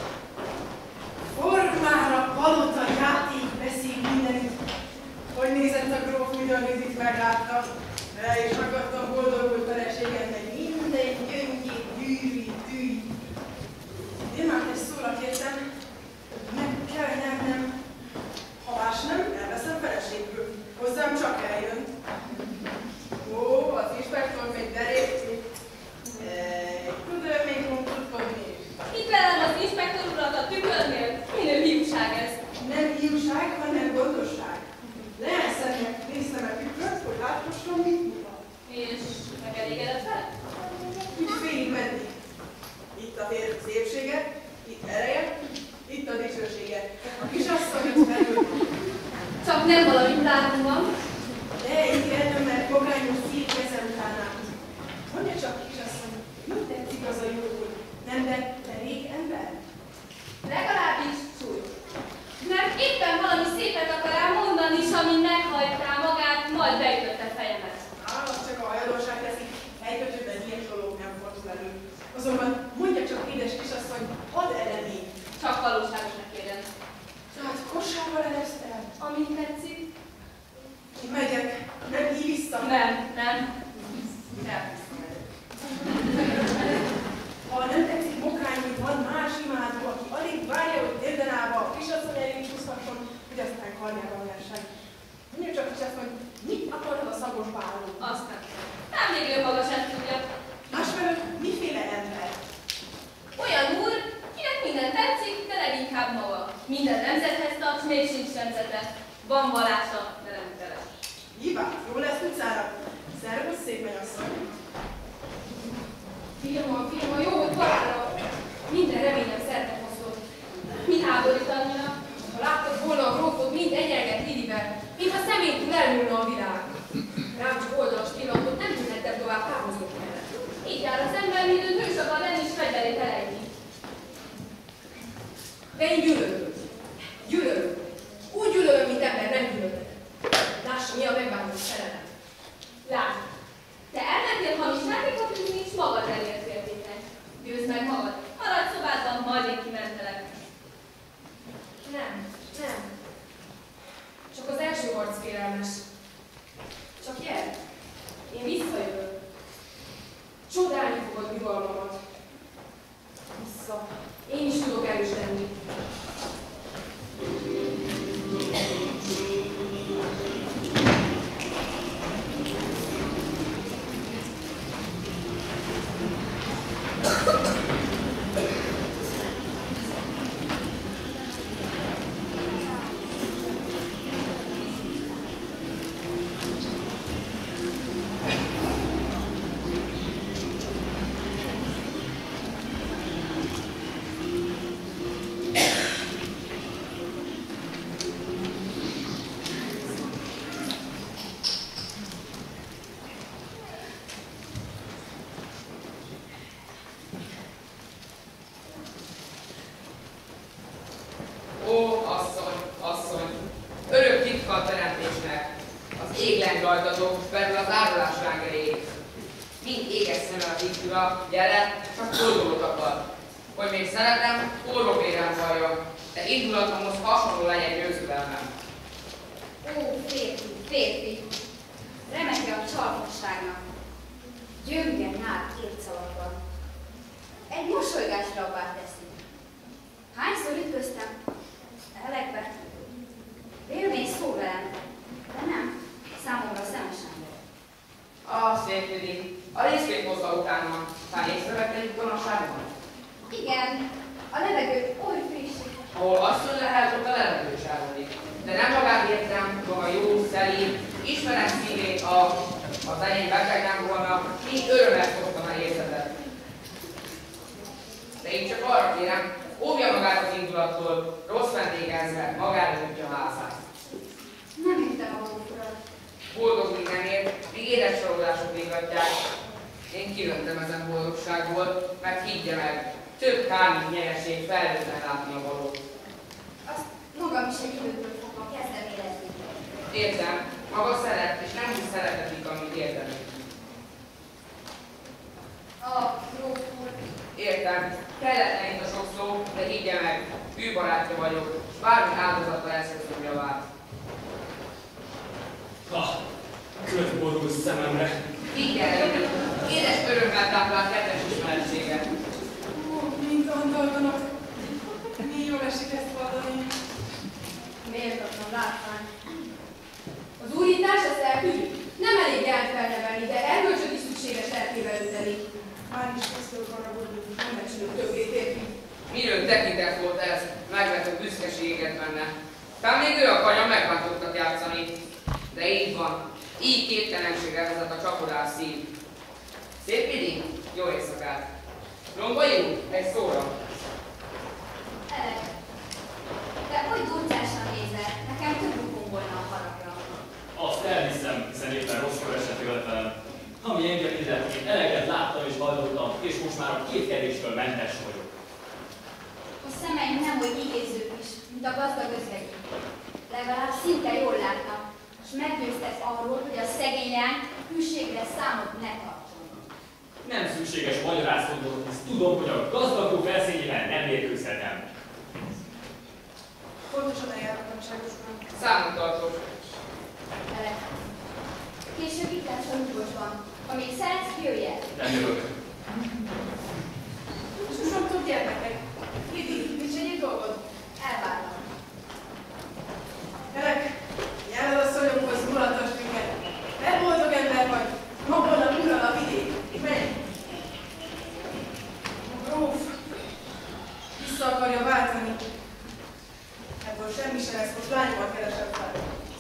Formára, palota, játék, beszél mindenütt. Hogy nézett a gróf, ugyan itt meglátta. El is akadtam boldogult feleségemnek minden gyöngyét, gyűrű, tűj. Én már egy szóra kértem, nem kell, nem, nem. Ha más nem, elveszem feleségből. Hozzám csak eljön. Ó, az inspektor még derék. Tud ő még munkutkodni is? Itt velem az inspektor urat a tükörnél. Minő hiúság ez. Nem hiúság, hanem gondosság. Leeszem meg, néztem a tükröt, hogy láthassam, mit mutat. És megelégedett vele? Úgy félig menni. Itt a tér szépsége, itt ereje, itt a dicsősége. A kisasszony az felül. Csak nem valami plánom van. De igen, mert magányos szív kezel utánám. Mondja csak, kisasszony, mit tetszik az a jó úr? Nem lett elég ember? Legalábbis súlyos. Mert éppen valami szépet akar ám mondani is, ami meghajtá magát, majd beütötte fejemet. Á, az csak a hajadóság teszik. Helykötőben ilyen Van vallása, de nem teles. Hibát, jó lesz utcára. Szervusz, szép mennyasszony. Fiamon, fiamon, jó volt barára. Minden reményem szerte hozott. Mi háborít annyira? Ha láttad volna a grófot, mind egyenget Lilivel, mint a szemétől elmúlna a világ. Rám csak oldalas pillantot nem tudhettem tovább távozni mellett. Így jár az ember, mint ő hős akar lenni, és fegyverét elejni. De én gyűlölöm. Gyűlölöm. Úgy gyűlölöm, mint ember nem gyűlölöm. Lássa, mi a megbántott szerelem. Lásd, te elmentél hamis játékot űzni, és magad elért féltéknek. Győzd meg magad. Maradj szobádban, majd én kimentelek. Nem, nem. Csak az első harc félelmes. Csak jel. Én visszajövök. Csodálni fogod nyugalmamat. Vissza. Én is tudok erős lenni. Vissza akarja váltani. Ebből semmi sem lesz, most lányomat keresem fel.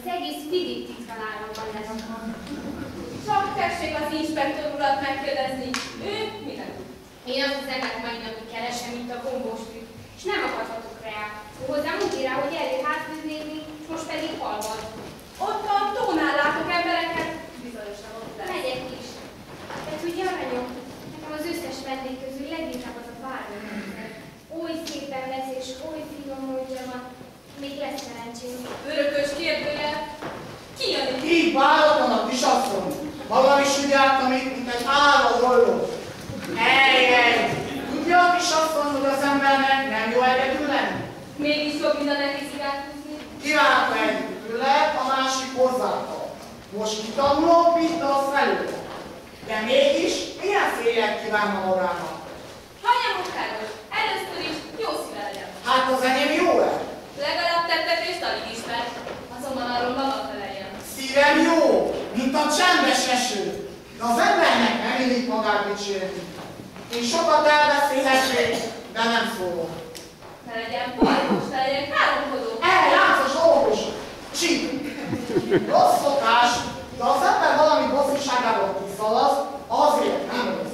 Az egész vidék titkanálóban lerakva. Csak tessék az inspektor urat megkérdezni. Ő mit tud? Én azt az embert mai napig keresem, mint a gombós tűk, és nem akadhatok rá. Hozzám úgy ír rá, hogy elég hátfőznézni, és most pedig hal van. Ott a tónál látok embereket. Bizonyosan ott lesz. Megyek is. De tudja, aranyom, nekem az összes vendég közül leginkább az a várőrendszer. Oly szépen lesz, és oly finom módja van. Még lesz szerencsém. Örökös kérdőjel. Ki jön itt? Így váratlan a kisasszony. Magam is úgy jártam itt, mint egy állat holló. Ej, ej! Tudja a kisasszony, hogy az embernek nem jó egyedül lenni? Mégis jobb, mint a nehéz igátkozni. Kívánta egyedül lehet, a másik hozzátart. Most kitanulom, mint az felőle. De mégis milyen férjet kívánna magának? Hanyamok Károly, először is jó szíve legyen. Hát az enyém jó-e? Legalább tettetést alig ismer, azonban arról maga feleljen. Szívem jó, mint a csendes eső. De az embernek nem illik magát dicsérni. Én sokat elbeszélhetnék, de nem szólok. Ne legyen bajos, ne legyen káromkodó. Erre láncos dolgos! Csíp! Rossz szokás, de az ember valami bosszúságából kiszalaz, azért nem rossz.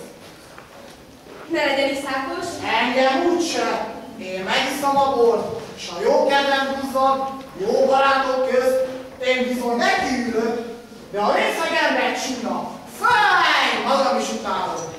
Ne legyen iszákos. Engem úgyse. Én megiszom a bort, és a jó kedvem duzzad, jó barátok közt, én bizony nekiülök, de a részeg ember csúnya. Fáj! Magam is utálom.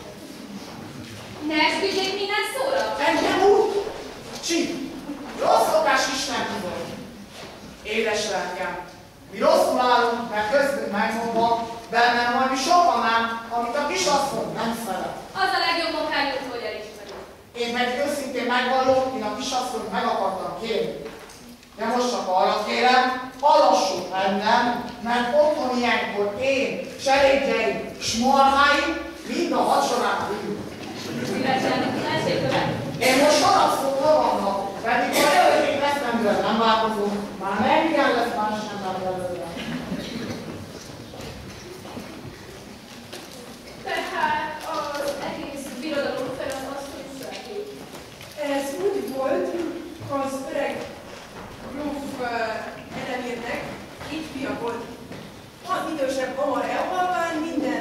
Ne esküdjék minden szóra. Engem úgy? Csíp! Rossz szokás Isten bizony. Édes lelkem, mi rosszul állunk, mert köztünk megmondva, bennem valami sokan áll, amit a kisasszony nem szeret. Az a legjobb munkányút, hogy elismerjük. Én meg őszintén megvallom, én a kisasszonyt meg akartam kérni. De most csak arra kérem, alassul ennem, mert otthon ilyenkor én, cselédjeim, s marháim mind a vacsorán ülünk. Szívesen, tessék követ. Én most haragszókra vannak, pedig a jövőjét eszemben nem változom, már nem igen lesz más ember belőle. Tehát az egész birodalom fel az asztali szörnyű. Ez úgy volt, az öreg gróf Elemirnek így fia volt. Az idősebb hamar elhalván minden,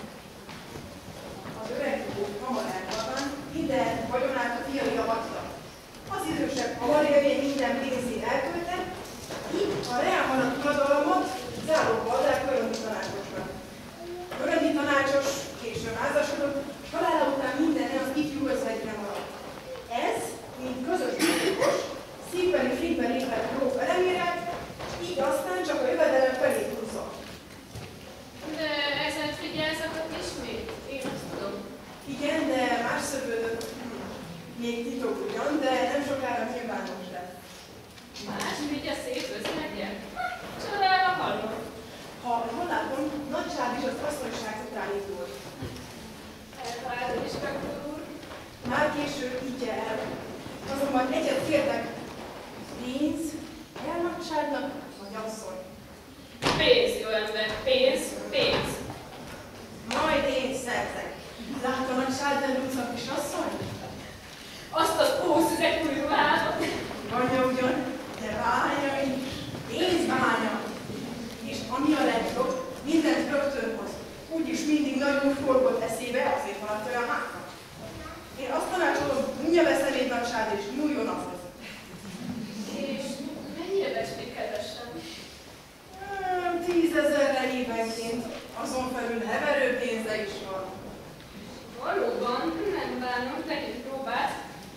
az öreg gróf hamar elhalván minden vagyonát a fiai avattak. Az idősebb hamar élvén minden pénzét elköltett, így a reálmaradt uradalmat záróba adták öröndi tanácsosra. Öröndi tanácsos később házasodott, halála után mindenre az ifjú özvegyre maradt. Ez, mint közös birtokos, szívbeli frigybe lépett gróf Elemire, így aztán csak a jövedelem felé húzott. De ezen figyelzatok ismét? Én azt tudom. Igen, de más szövődött. Még titok ugyan, de nem sokára nyilvános lett. Más vigye szép özvegye? Csodálva hallom. Ha jól látom, Nagysád is az asszonyság után indult. Eltalálod is, Kaktor úr. Már később így el. Azonban egyet kértek, pénz, elnagyságnak vagy asszony. Pénz, jó ember, pénz, pénz. Majd én szerzek. Látta Nagyságden Lucak is asszony? Azt az ószüzek újrulátot. Mondja ugyan, de bánya is, pénzbánya. És ami a legjobb, mindent rögtön hoz. Úgyis mindig nagyon forgott eszébe, azért maradt olyan hátra. Én azt tanácsolom, unja be szemét Nagysád és nyúljon ahhoz. És mennyire becslik kedvesen? Tízezerre évenként, azon felül heverő pénze is van. Valóban, nem bánom, tegyünk próbát.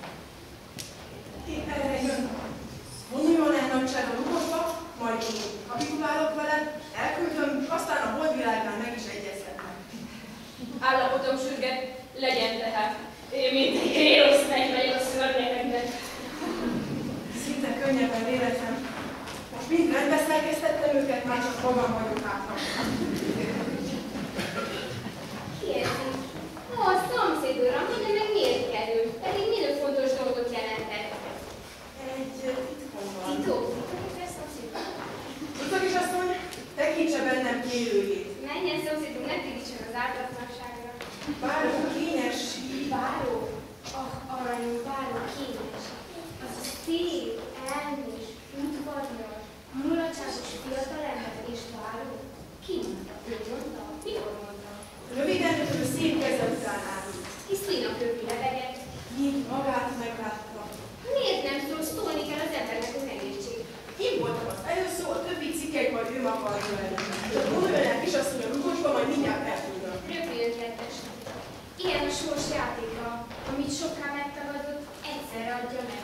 Én erre jön. Vonuljon el Nagysád a lukosba, majd én kapitulálok vele, elküldöm, és aztán a holdvilágán meg is egyeztetnek. Állapotom sürget, legyen tehát. Én mint egy hérosz megmegyek a szörnyeknek. Szinte könnyebben vélezem. Most mind rendbe szerkesztettem őket, már csak magam vagyok hátra. Kérdezi. No, a szomszéd uram, minden meg miért kerül? Pedig minden fontos dolgot jelentek. Egy titkon van. Titok? Titok, ez szomszéd. Tudod is azt mondja, tekintse bennem kérőjét. Menjen szomszédunk, ne térítsen az ártatlanságra. Báró kényes Báró? Ah, aranyú, báró, kényes. Az a szép, elmés, udvarnyas, mulatságos fiatalember. akarja lenni. Csak gondoljon el, kisasszony a rugosba, majd mindjárt elküldöm. Röpülgetes. Ilyen a sors játéka, amit soká megtagadott, egyszerre adja meg.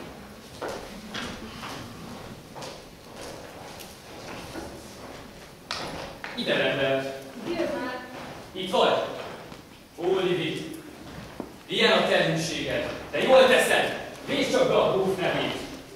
Ide rendelt. Jön már. Itt vagy? Ó, Livit. Ilyen a te hűséged. De jól teszed. Nézd csak be a gróf nevét.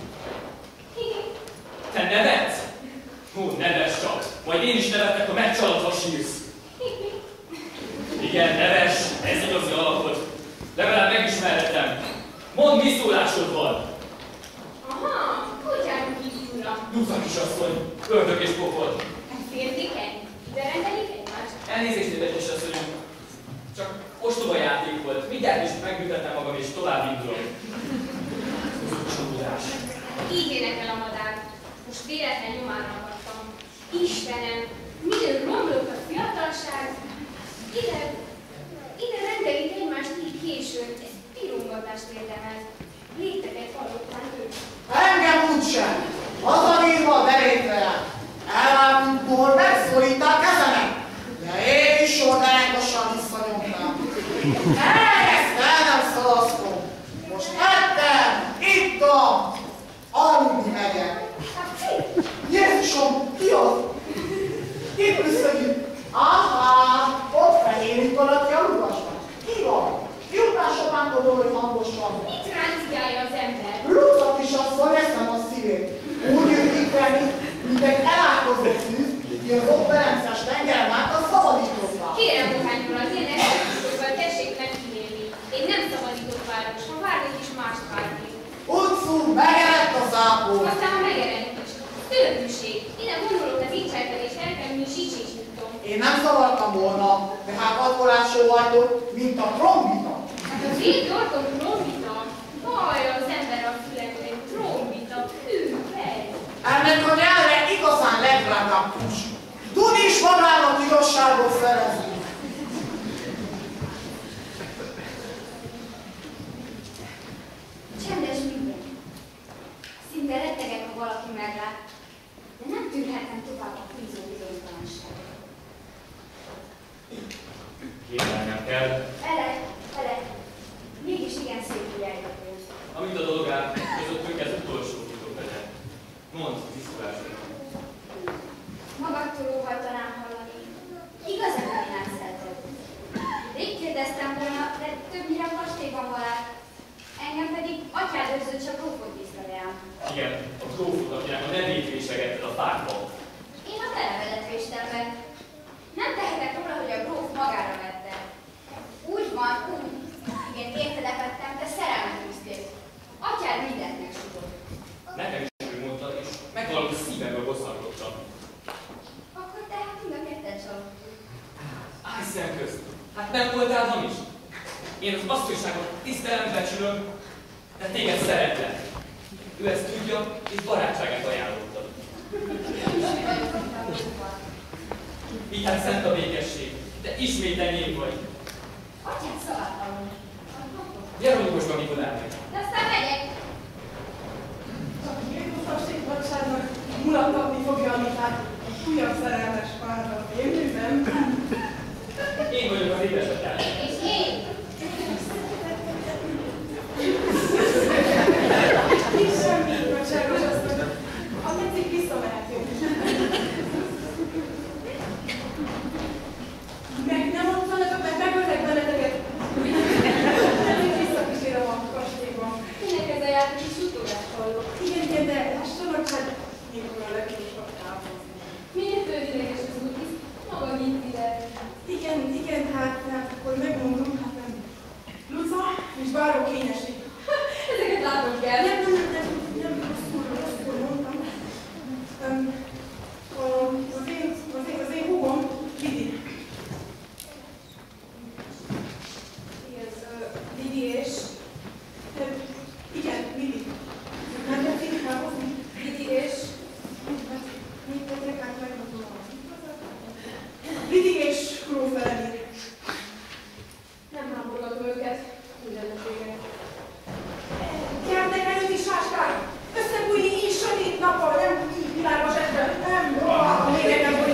Te nevetsz? Hú, neves csak. Majd én is nevetek, ha megcsaladva sírsz. Igen, neves. Ez igazi alakod. Legalább megismerhetem. Mondd, mi szólásod van? Aha, hogy járunk így, uram? Luca kisasszony, ördög és pokol. Féltékeny? Ide rendelik egymást? Elnézést, édes kisasszonyom. Csak ostoba játék volt. Mindjárt is megbüntettem magam, és tovább indulok. Csodás. Így énekel a madár. Most véletlen nyomára akadtam. Istenem, milyen romlott a fiatalság. Ide, ide rendelik egymást így későn. Ez pirongatást érdemel. Léteket hallottál ők. Engem úgysem. Hazaírva a derékre. Elvágtból megszorítál kezemet. De én is orderenkosan visszanyomtam. Ezt el nem szalasztom. Most ettem, ittam, aludni megyek. Jézusom, ki az? Itt visszagyűjt. Aha, ott fehérik alatt a rugasban. Ki van? Ki után sopán hogy hangosan? Mit ráncigálja az ember? Luca kisasszony, eszem a szívét. Úgy jön itt venni, mint egy elátkozott szűz, ki az ott berences tengeren át a szabadította. Kérem, Bohány urat, ilyen eszeműsorban tessék megkímélni. Én nem szabadított város, ha várnék is mást várni. Utcú, megerett a zápó. Aztán ha megjelenik is. Tőlőség. Ide vonulok az incselkedés elkerülni, és így is jutom. Én nem szavartam volna, de hát akkor sóhajtott, mint a trombita. Hát az én torkom trombita. Hallja az ember a fületén, trombita, hű, fej. Ennek a nyelve igazán legdrágább kus. Tud is magának igazságot szerezni. Csendes minden. Szinte rettegek, ha valaki meglát, de nem tűrhetem tovább a fűző bizonytalanságot. Kérelnem kell. Ele, ele, mégis igen szép ügyelgető. Amit a dolog áll, közöttünk ez utolsó titok legyen. Mondd, mi szólásod van? Magadtól óhajtanám hallani. Igazán én nem szeretem. Rég kérdeztem volna, de többnyire kastélyban valált. Engem pedig atyád őrzött, csak grófot bízta rám. Igen, a grófot, akinek a nevét vésegetted a fákba. Én a televedet véstem meg. Nem tehetek róla, hogy a gróf magára vette. Úgy van, úgy. Igen, értedepettem, de szerelmet üzték. Atyád mindent megsudott. Nekem is ő mondta, és megvalami szívemből bosszankodtam. Akkor tehát mind a ketten csalódtunk. Állj szemközt! Hát nem voltál hamis? Én az asszonyságot tisztelem, becsülöm, de téged szeretlek. Ő ezt tudja, és barátságát ajánlotta. Így hát szent a békesség, de ismét enyém vagy. Atyád szavát hallani. Gyere a lugosba, mikor elmegy. De aztán megyek. Csak Jézus szép nagyságnak mulattatni fogja, amit hát egy újabb szerelmes párral én nem. Én vagyok az édesetel. És én. Nincs semmi, nagyságos asszony. Ha tetszik, visszamehetünk. Meg nem ott vannak, meg megöltek benneteket. Tetszik, visszakísérem a kastélyban. Minek ez a játék is utódát hallok? Igen, igen, de lássanak, hát én a legjobb távozni. Miért őrideges az úr, hisz maga mint ide. Igen, igen, hát, hát akkor megmondom, hát nem. Luca és báró kényeség. Ezeket látom kell. Nem, nem, nem, nem, nem, rosszul, rosszul mondtam. Um, az én, az én, az én húgom, Lidi. Ez uh, Lidi és... Uh, igen, Lidi. Nem lehet így elhozni? Lidi és... Mit tettek át megmondom? Lidi és Klófeledi. Nem háborgatom őket, mindeneséget. Gyertek előtt is sáskák! Összebújni így sötét nappal, nem így világos este, nem rohadt a lényegem, hogy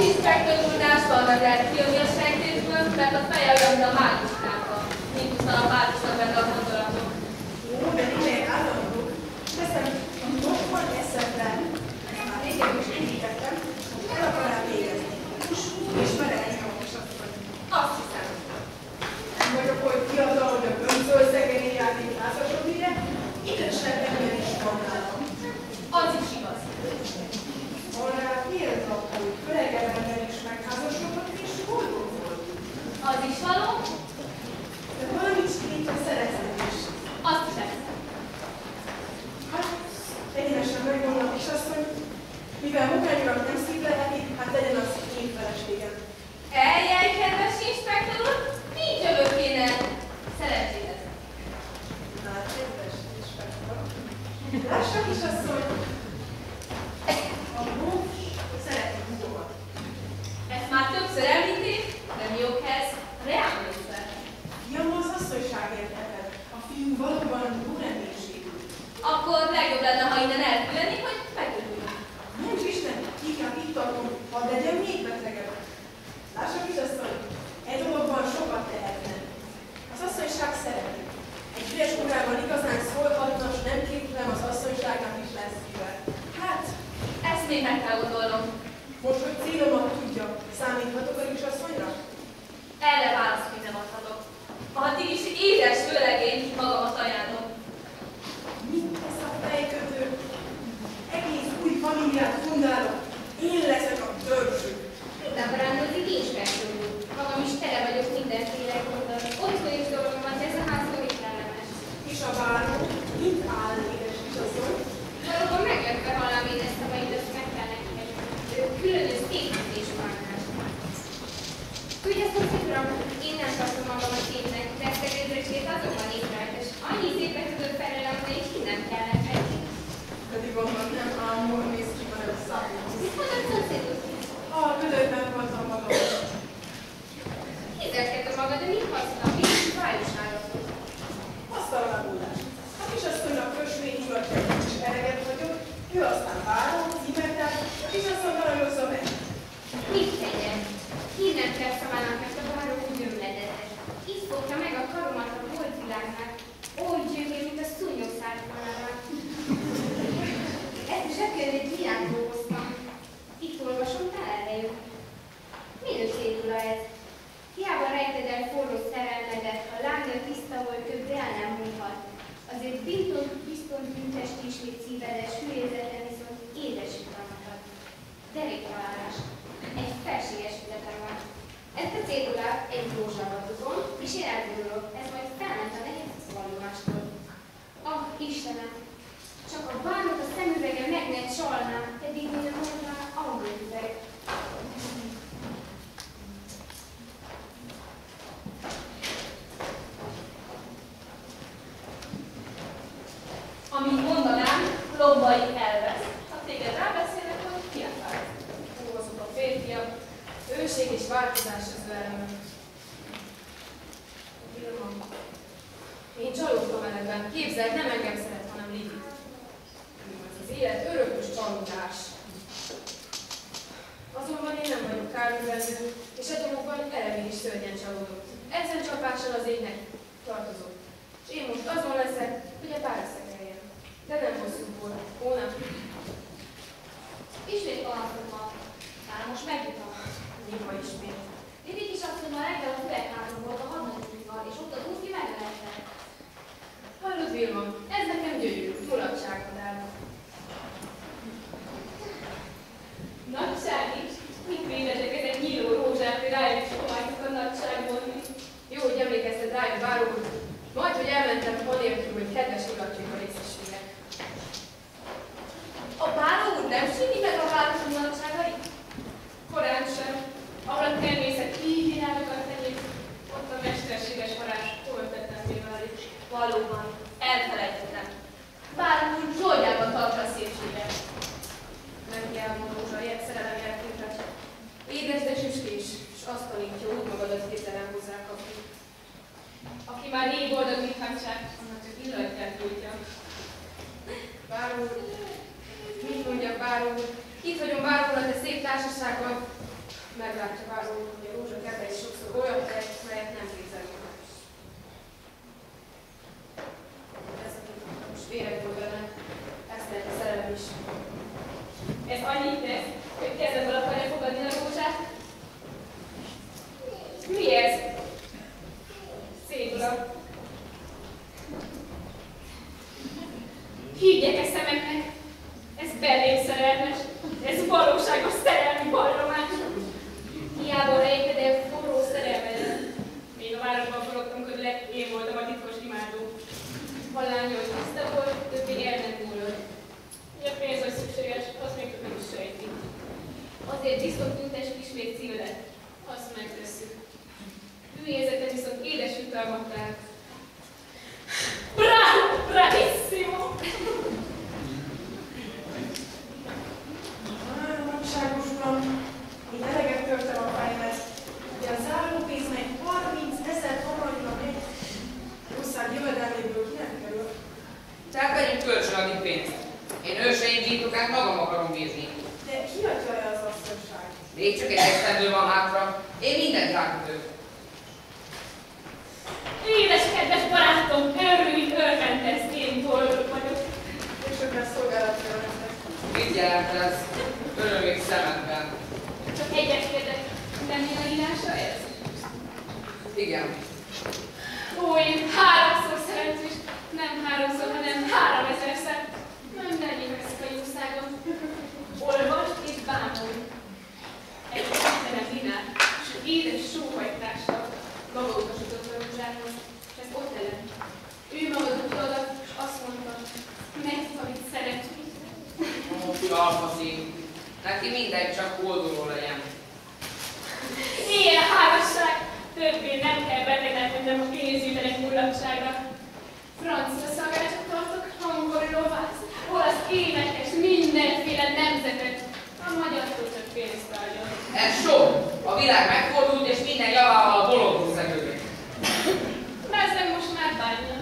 inspektor úr másban akart kijönni a senkésből, mert a feje olyan, mint a máguskába. Mintusztal a mágusnak benne a gondolatok. Ó, de tényleg állandók. Teszem, most van eszemben. Már régen is indítettem, el akarám végezni. Ismerem egy hangosatot. Azt hiszem. Nem vagyok olyan fiatal, hogy a gömbzöl szegény játék házasodni, idősebb ember is van nálam. Az is igaz. Van rá példa, hogy öregebb ember is megházasodott és boldog volt. Az is való, De valamit segítve szeretem is. azt is hiszem. Hát, egyenesen megmondom is azt, hogy mivel munkányurak nem szívlelhetik, hát legyen az én feleségem. Eljjel, kedves inspektor úr, nincs jövök kéne. Szerencsét. Hát, kedves inspektor. Lássa, kisasszony, a ló szeretik húgomat. Ezt már többször említék, de mi jobb ez? Reálműszer. Fiam az asszonyságért eted. A fiú valóban jó reménységű. Akkor legjobb lenne, ha innen elküldenik, hogy megörüljünk. Nincs Isten, inkább itt tartom, hadd legyen még betegebb. Lássa, kisasszony, e dologban sokat tehetne. Az asszonyság szereti. Egy üres órában igazán szólhatna, s nem képzelem, az asszonyságnak is lesz szíve. Hát, Ezt még meg kell gondolnom. most, hogy célomat tudja, számíthatok a kisasszonyra? Erre választ még nem adhatok. Addig is édes vőlegény magamat ajánlom. Mit tesz a fejkötő? Egész új familiát fundálok. Én leszek a törzsük. Utána barándozik inspektor úr. Magam is tele vagyok mindenféle gondol. Otthon is dolgom van, ez a ház hogy kellemes. És a báró, itt áll, édes kisasszony. Valóban meglepve hallám én ezt a majd, azt meg kell nekem. Különös szépítés vágás. Tudja, szomszéd uram, én nem tartom magam a szépnek, de ezt a gödröcsét azonban észrevett, és annyi szépet tudod felelni, hogy innen kellett venni. Pedig onnan nem álmul néz ki, hanem szálljon. Mit mondod, szomszéd úr? A ködökben voltam magam. Kézelkedve magad, de mit használ? Mit vájos állatot? Azt a lábulás. A kisasszonynak kösvény mulatja, és eleget vagyok, ő aztán várom, címertel, a kisasszony aranyozza meg. Mit tegyen? Innen kell szavának, mert a báró úgy ömledetes. Itt fogta meg a karomat a volt világnál. Úgy gyökér, mint a szúnyog szárvánál. Ezt is ekkor diák dolgoztam. Itt olvasom, talán eljön. Minő cédula ez. Hiába rejted el forró szerelmedet, a lánya tiszta volt, több el nem múlhat. Azért biztos, biztos bűntest ismét szívedes, hülyézeten viszont édes jutalmakat. Deréktalálás. Egy felséges üzletem van. Ezt a cédulát egy rózsával tudom, és én elgondolok, ez majd felment a nehéz vallomástól. Ah, Istenem! Csak a bánat a szemüvege meg ne csalnám, pedig minden mondná angol üveg. Amint mondanám, lombai elvesz. Ha téged rábeszélnek, hogy kiállsz. Ó, azok a férfiak, őség és változás az velem. Én csalódtam elegben. Képzeld, nem engem szeret, hanem Lidit. Ez az élet örökös csalódás. Azonban én nem vagyok kárművelő, és a dologban elevén is szörnyen csalódott. Ezen csapással az égnek tartozott. És én most azon leszek, hogy a pár összekeljen. De nem hosszú volt. Hónap. Ismét panaszom van. Már most megjutom. Nyilva ismét. Lidik is azt, hogy ma reggel a füvegházon volt a hadnagyúval, és ott az úti meglehetett. Hallod, Vilma, ez nekem gyönyörű, mulatságod áll. Nagyság is? Mit védetek, ez egy nyíló rózsát, hogy rájuk is próbáljuk a nagyságból. Jó, hogy emlékezted rájuk, báró úr. Majd, hogy elmentem anélkül, hogy kedves uratjuk a részességek. A báró úr nem sínni meg a város mulatságait? Korán sem. Ahol a természet így irányokat tenyék, ott a mesterséges varázs toltetlenné válik. Valóban, elfelejtettem. Báró úr zsoldjában tartsa a szépséget. Nem kell monózsa, ilyet szerelem jelképet. Édes, de süskés, és azt tanítja, úgy magadat képzelem hozzákapni. Aki már rég boldog, mint hagyság, annak csak illatját gyújtja. Báró úr, mit mondjak, báró úr? Itt vagyunk báró úr, a te szép társaságban. Meglátja Váró, hogy a rózsa kedve is sokszor olyan tehet, melyet nem képzelünk meg. Ez most érek volt benne, ezt lehet a szerelem is. Ez annyit tesz, hogy kezemből akarja fogadni a rózsát? Mi ez? Szép uram! Higgyek-e szemeknek? Ez belém szerelmes, ez valóságos szerelmi bajromás. Hiába rejtede forró szerelmedet. Még a városban forogtam körülök, én voltam a titkos imádó. Hallány, hogy tiszta volt, többé el nem múlott. Mi a pénz, hogy szükséges, azt még nem is sejti. Azért tisztot tüntessük ismét szívedet. Azt megtesszük. Hülyézete viszont édes jutalmat lát. Bravo! Bravissimo! Nagyságos uram, én eleget törtem a fejemet, hogy a zárópénz meg harmincezer aranyra megy. Ország jövedelméből ki nem kerül. Tehát vegyünk kölcsön adni pénzt. Én őseim birtokát magam akarom bírni. De ki adja le az asszonyság? Még csak egy esztendő van hátra, én mindent rákötök. Édes, kedves barátom, örülj, örvendez, én boldog vagyok. Későbbre szolgálatra leszek. Mit jelent ez? Örömég szemedben. Csak egyet kérdek, nem jön a írása ez? Igen. Ó, én háromszor szerencsés, nem háromszor, hanem három ezerszer. Nem legyünk veszik a jószágon. Olvasd és bámulj. Egy istenem dinár, és édes sóhajtással maga utasított a rózsához, és ez ott elem. Ő maga dugta oda, és azt mondta, megtud, amit szeretni. Ó, alfaszín. Neki mindegy, csak olduló legyen. Ilyen házasság! Többé nem kell betegednem a pénzügyelek mulatságra. Francia szagácsot tartok, angol lovász, olasz énekes, mindenféle nemzetet. A magyartól csak pénzt adjon. Ez sok! A világ megfordult, és minden javával a bolondul szegődik. Bezzem most már bánja.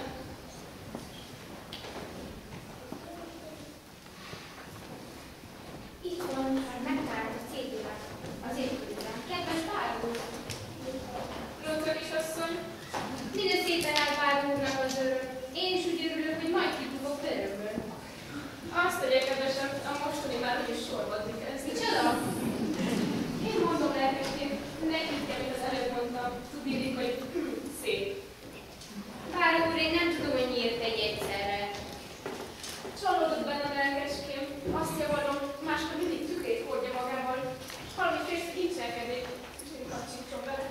Itt van, már megtalált a cédulát. Azért küldtem. Kedves Váró! Lóca kisasszony, Minden szépen áll Váró úrnak az öröm. Én is úgy örülök, hogy majd kitudok örömből. azt tegye kedvesem, a mostani már úgyis sorbazni kezd. Micsoda? Én mondom lelkesként, nekik kell, mint az előbb mondtam, tudnék, hogy szép. Váró úr, én nem tudom, hogy miért egy egyszerre. Csalódott bennem lelkeském, azt javarom, máskor mindig tükrét hordja magával, és valami férfi incselkedik, és én kapcsolom vele.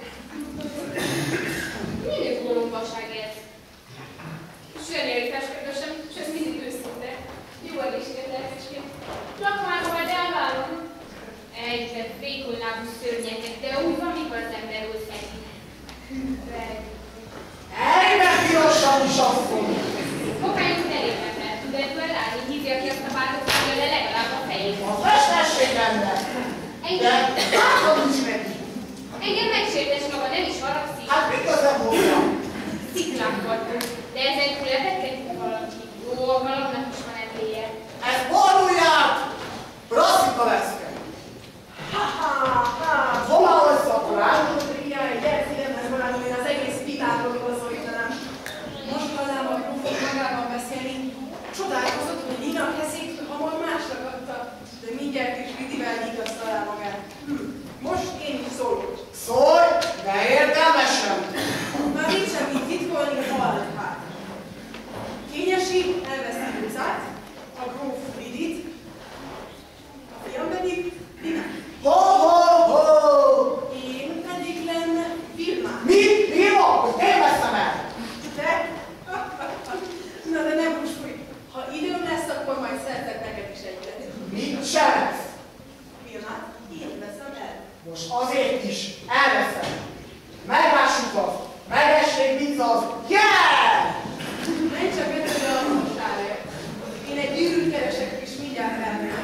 Milyen golombaság ez? Zsenialitás, kedvesem, és ez mindig őszinte. Jó egészséget lelkeském. Lakmába majd elvállom. Egyre vékonylábú szörnyekek, de úgy van, mikor az ember úgy fekszik. Egyre pirosan is asszony! Kokányunk elégnek lehet tud ebből állni, hívja ki azt a bátot, le legalább a fejét. A festesség benne! De látod nincs neki! Engem megsértes maga, nem is haragszik. Hát mit közben volna? Sziklák voltunk, de ezen túl levetkedik valaki. Jó, valamnak is van ebéje. Ez fordulját! Brasszika leszke! Ha-ha-ha! Hová össze akkor áll? Jaj, gyere szívemhez, barátom, én az egész vitától igazolítanám. Most hallám a grófot magában beszélni. Csodálkozott, hogy Nina kezét hamar másnak adta, de mindjárt is Vidivel nyitasztalál magát. Hm. Most én is szólok. Szólj, de értelmesen! Már nincs semmit titkolni, halad hát. Kényesi elveszi Luzát, a gróf Vidit, a fiam pedig Dinát. Ho, ho, ho! Én pedig lenne Vilmát. Mi? Mi van? Hogy én veszem el? De? Na de nem húsfúj. Ha időm lesz, akkor majd szerzek neked is egyet. Mit se lesz? Vilmát, én veszem el. Most azért is elveszem. Meglássuk azt. Megesség vicc az. Yeah! Menj csak ötödre a magasárért. Én egy gyűrűt keresek, és mindjárt elmegyek.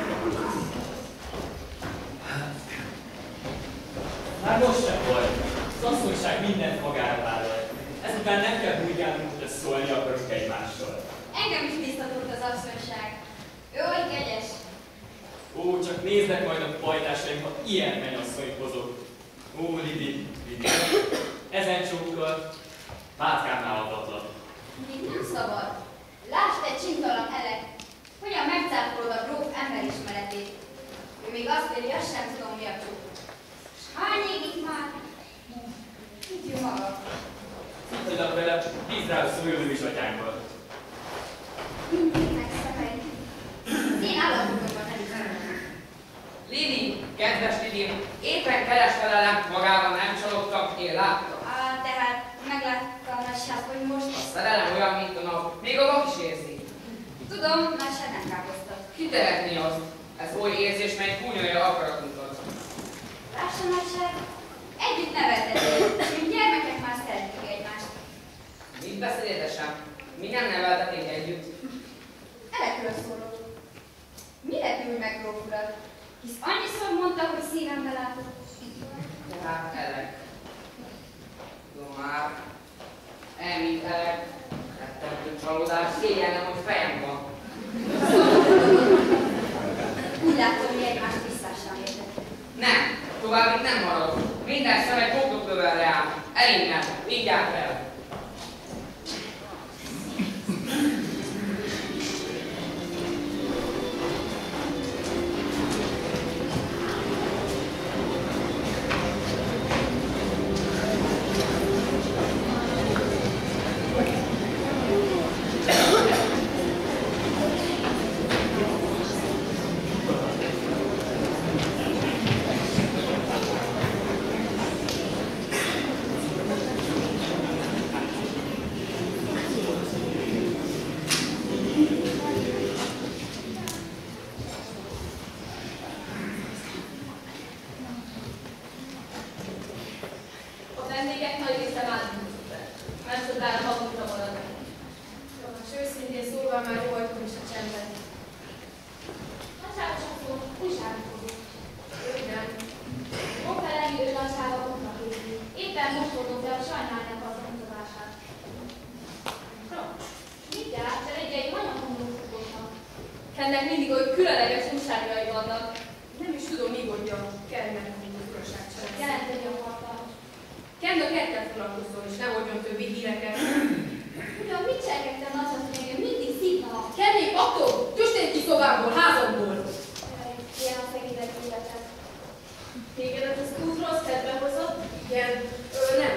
Már most sem volt. Az asszonyság mindent magára vállal. Ezután nem kell bújjálnunk, hogy szólni akarunk egymással. Engem is biztatott az asszonyság. Ő oly kegyes. Ó, csak nézzek majd a pajtásaim, ha ilyen mennyasszonyt hozok. Ó, Lidi, Lidi. Ezen csókkal mátkánál adhatlak. Még nem szabad. Lásd te csintalan elek, hogyan megcáfolod a gróf emberismeretét. Ő még azt véli, azt sem tudom, mi a csók. S hány égik már? Higgyünk maga. Tudjak vele, bíz rá össze jövő is atyánkkal. Mindig megszemeli. Én állapotokban nem ismerem. Lili, kedves Lili, éppen kerestelelem, magában nem csalódtak, én láttam. Á, tehát megláttam lassan, hogy most... A szerelem olyan, mint a nap, még a vak is érzi. Tudom, már sem nem káposztat. Ki tehetné azt? Ez oly érzés, mely kúnyolja akaratunkat. Lássan lassan, együtt neveltetek, és mint gyermekek már szeretik egymást. Mit beszél, édesem? Mi nem neveltetünk együtt. Elekről szólok. Mire tűr meg gróf urat? Hisz annyiszor mondta, hogy szívembe látott. Tehát elek. Tudom már. Elmint elek. Rettentő csalódás, szégyellem, hogy fejem van. Úgy látom, hogy egymást visszásán értek. Nem, tovább itt nem maradok. Minden szem egy boldogkövelre áll. Elintem, vigyázz el. Ennek mindig olyan különleges újságai vannak. Nem is tudom, mi gondja. Kell menni a igazságcsalád. Jelenteni akartam. Kend a kettel foglalkozzon, és ne oldjon többi híreket. Ugyan mit cselkedtem az, hogy engem mindig szívna? Kennék attól, tüstél ki szobámból, házamból. Ilyen a szegények életet. Tégedet az túl rossz kedve hozott? Igen. Ö, nem.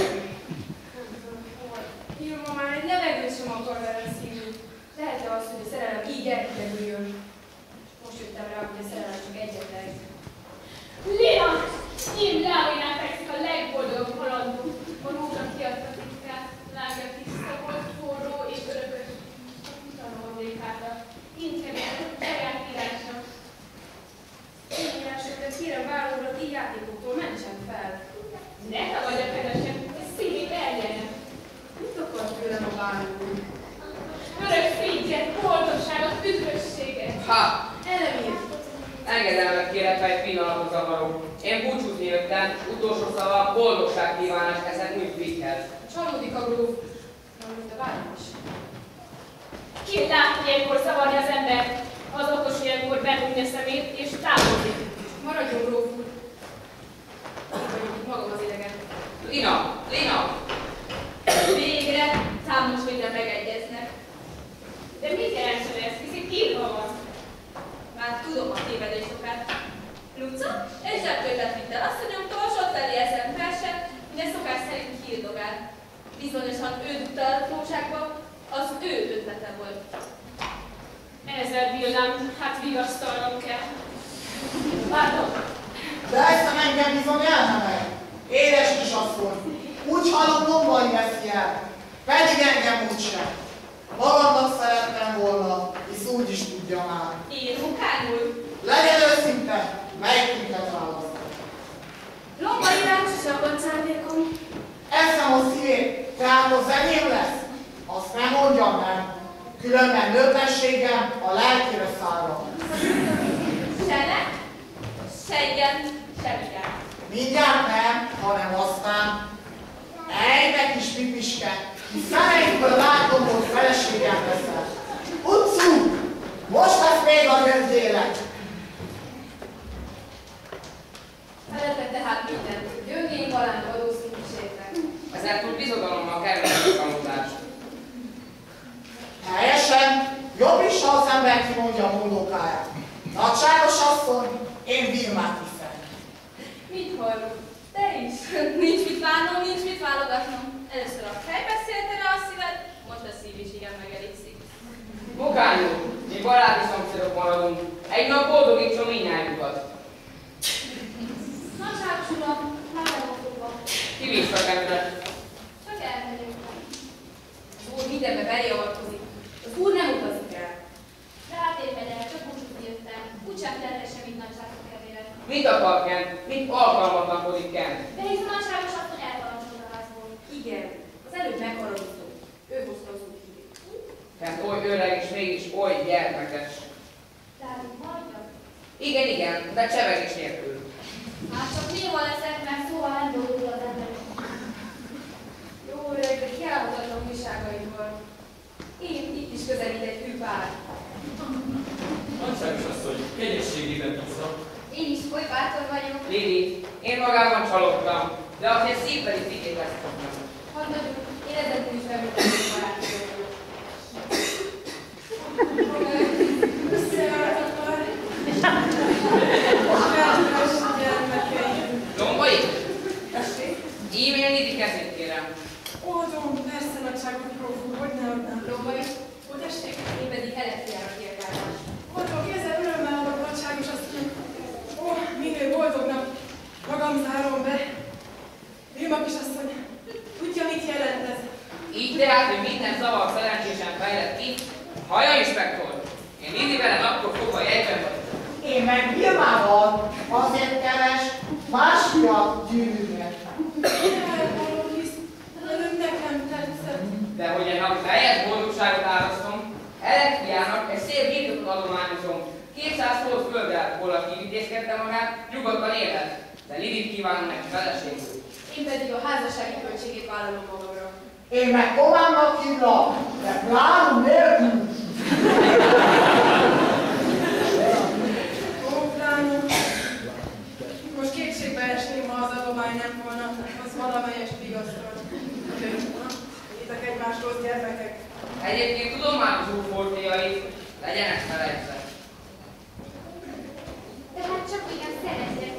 Hilma már egy levegőt sem akar vele szívni. Lehet-e az, hogy a szerelem így elhidegüljön? Most jöttem rá, hogy a szerelem csak egyetlen. Léna! Én Lávinál fekszik a legboldogabb halandó. A rózsa kiadta titkát, lágya tiszta volt, forró és örökös. A utána mondékára. Intkevés, saját írásra. Én írásokat kérem vállalóra ti játékoktól mentsen fel. Ne tagadj a felesem, ez szívét eljelent. Mit akar tőlem a vállaló? Örök szégyet, boldogságot, üdvösséget. Ha! Elemír! Engedelmet kérek, ha egy pillanatot zavarok. Én búcsúzni jöttem, utolsó szava boldogság kívánás ezen új fickhez. Csalódik a gróf. Nem, mint a város. Ki lát, hogy ilyenkor zavarja az ember, az okos ilyenkor behújni a szemét és távozik. Maradjon gróf úr. Én vagyok itt magam az idegen. Lina! Lina! Végre számos minden megegyeznek. De mit jelentsen ez, hisz itt írva van? Már tudom a tévedésokát. Luca, egy zsebkönyvet vitt el asszonyomtól, s ott elé eszem verset, minden szokás szerint hírdogál. Bizonyosan ő dugta a tóságba, az ő ötlete volt. Ezer villám, hát vigasztalnom kell. Várnom! De ezt engem bizony elnemek. Édes kisasszony, úgy hallom, lombani veszi el, pedig engem úgysem. Magamnak szerettem volna, hisz úgy is tudja már. Én munkánul. Legyen őszinte, melyikünket választom. Lombani rám sosem volt szándékom. Eszem a szívét, tehát az enyém lesz? Azt nem mondjam meg, különben nőtességem a lelkére szállva. Se ne, se igen, se igen. Mindjárt nem, hanem aztán. Ejbe kis pipiske, hisz szemeidből látom, hogy feleségem leszel. Utcú! Most lesz még a gyöngyélet! Szeretek tehát mindent. Gyöngény valánk adózunk is érte. Ezentúl bizodalommal kerülünk a tanultást. Helyesen, jobb is, ha az ember kimondja a mondókáját. Nagyságos asszony, én Vilmát hiszem. Mit hallunk? Te is? Nincs mit várnom, nincs mit válogatnom. Először a fej beszélte rá a szíved, most a szív is igen megelégszik. Mukányú, mi baráti szomszédok maradunk. Egy nap boldogítson mindnyájukat. Nagyságos uram, már nem fogva. Ki bíztak ebben? Csak elmegyünk. Az úr mindenbe beleavatkozik. Az úr nem utazik el. De hát én megyek, csak búcsúzni jöttem. Úgysem tehetek semmit nagyságos kedvére. Mit akar Kent? Mit alkalmatlankodik Kent? De hisz a nagyságos asszony elparancsolt a házból. Igen, az előbb megharagudtunk. Ő hozta az úr hírét. Kent oly öreg és mégis oly gyermekes. De hát itt maradjak? Igen, igen, de csevegés nélkül. Hát csak néha leszek, mert szóval nem boldogul az ember. Jó öreg, de kiállhatatlan újságaiból. Én itt is közelít egy hű pár. Nagyságos asszony, kegyességében bízom. Én is oly bátor vagyok. Lili, én magában csalódtam, de azért szívbeli fikét ezt kaptam. Hadd vagyunk, én ezen is bemutatom barátokat. Összeállt akar. Kedves gyermekeim. Lombai? E-mail Lili kezét kérem. Oldom, persze nagyságot próful, hogy ne adnám. Lombai, Hogy esték? én pedig Elefiára kiáltás. Oldom, kézzel örömmel adok nagyságos asszony. Ó, minél boldognak. Magam zárom be. Vilma kisasszony, tudja, mit jelent ez? Így tehát, hogy minden zavar szerencsésen fejlett ki. Haja inspektor! Én Lili veled akkor fogva jegyben vagyok. Én meg Vilmával azért keres, más miatt gyűlülnek. Elhallom, hisz, előbb nekem tetszett. De hogy egy nap teljes boldogságot árasztom, Elefiának egy szép birtokot adományozom. kétszáz folt földdel, hol a kivitézkedte magát, nyugodtan élhet. De Lilit kívánom neki feleségül. Én pedig a házassági költségét vállalom magamra. Én meg Komámnak hívlak, de plánum nélkül. Ó, plánum. Most kétségbe esném, ha az adomány nem volna, az valamelyest vigasztal. Itt egymáshoz gyermekek. Egyébként tudom már az úr fortéjait, legyenek felejtve. De hát csak igen szeretnék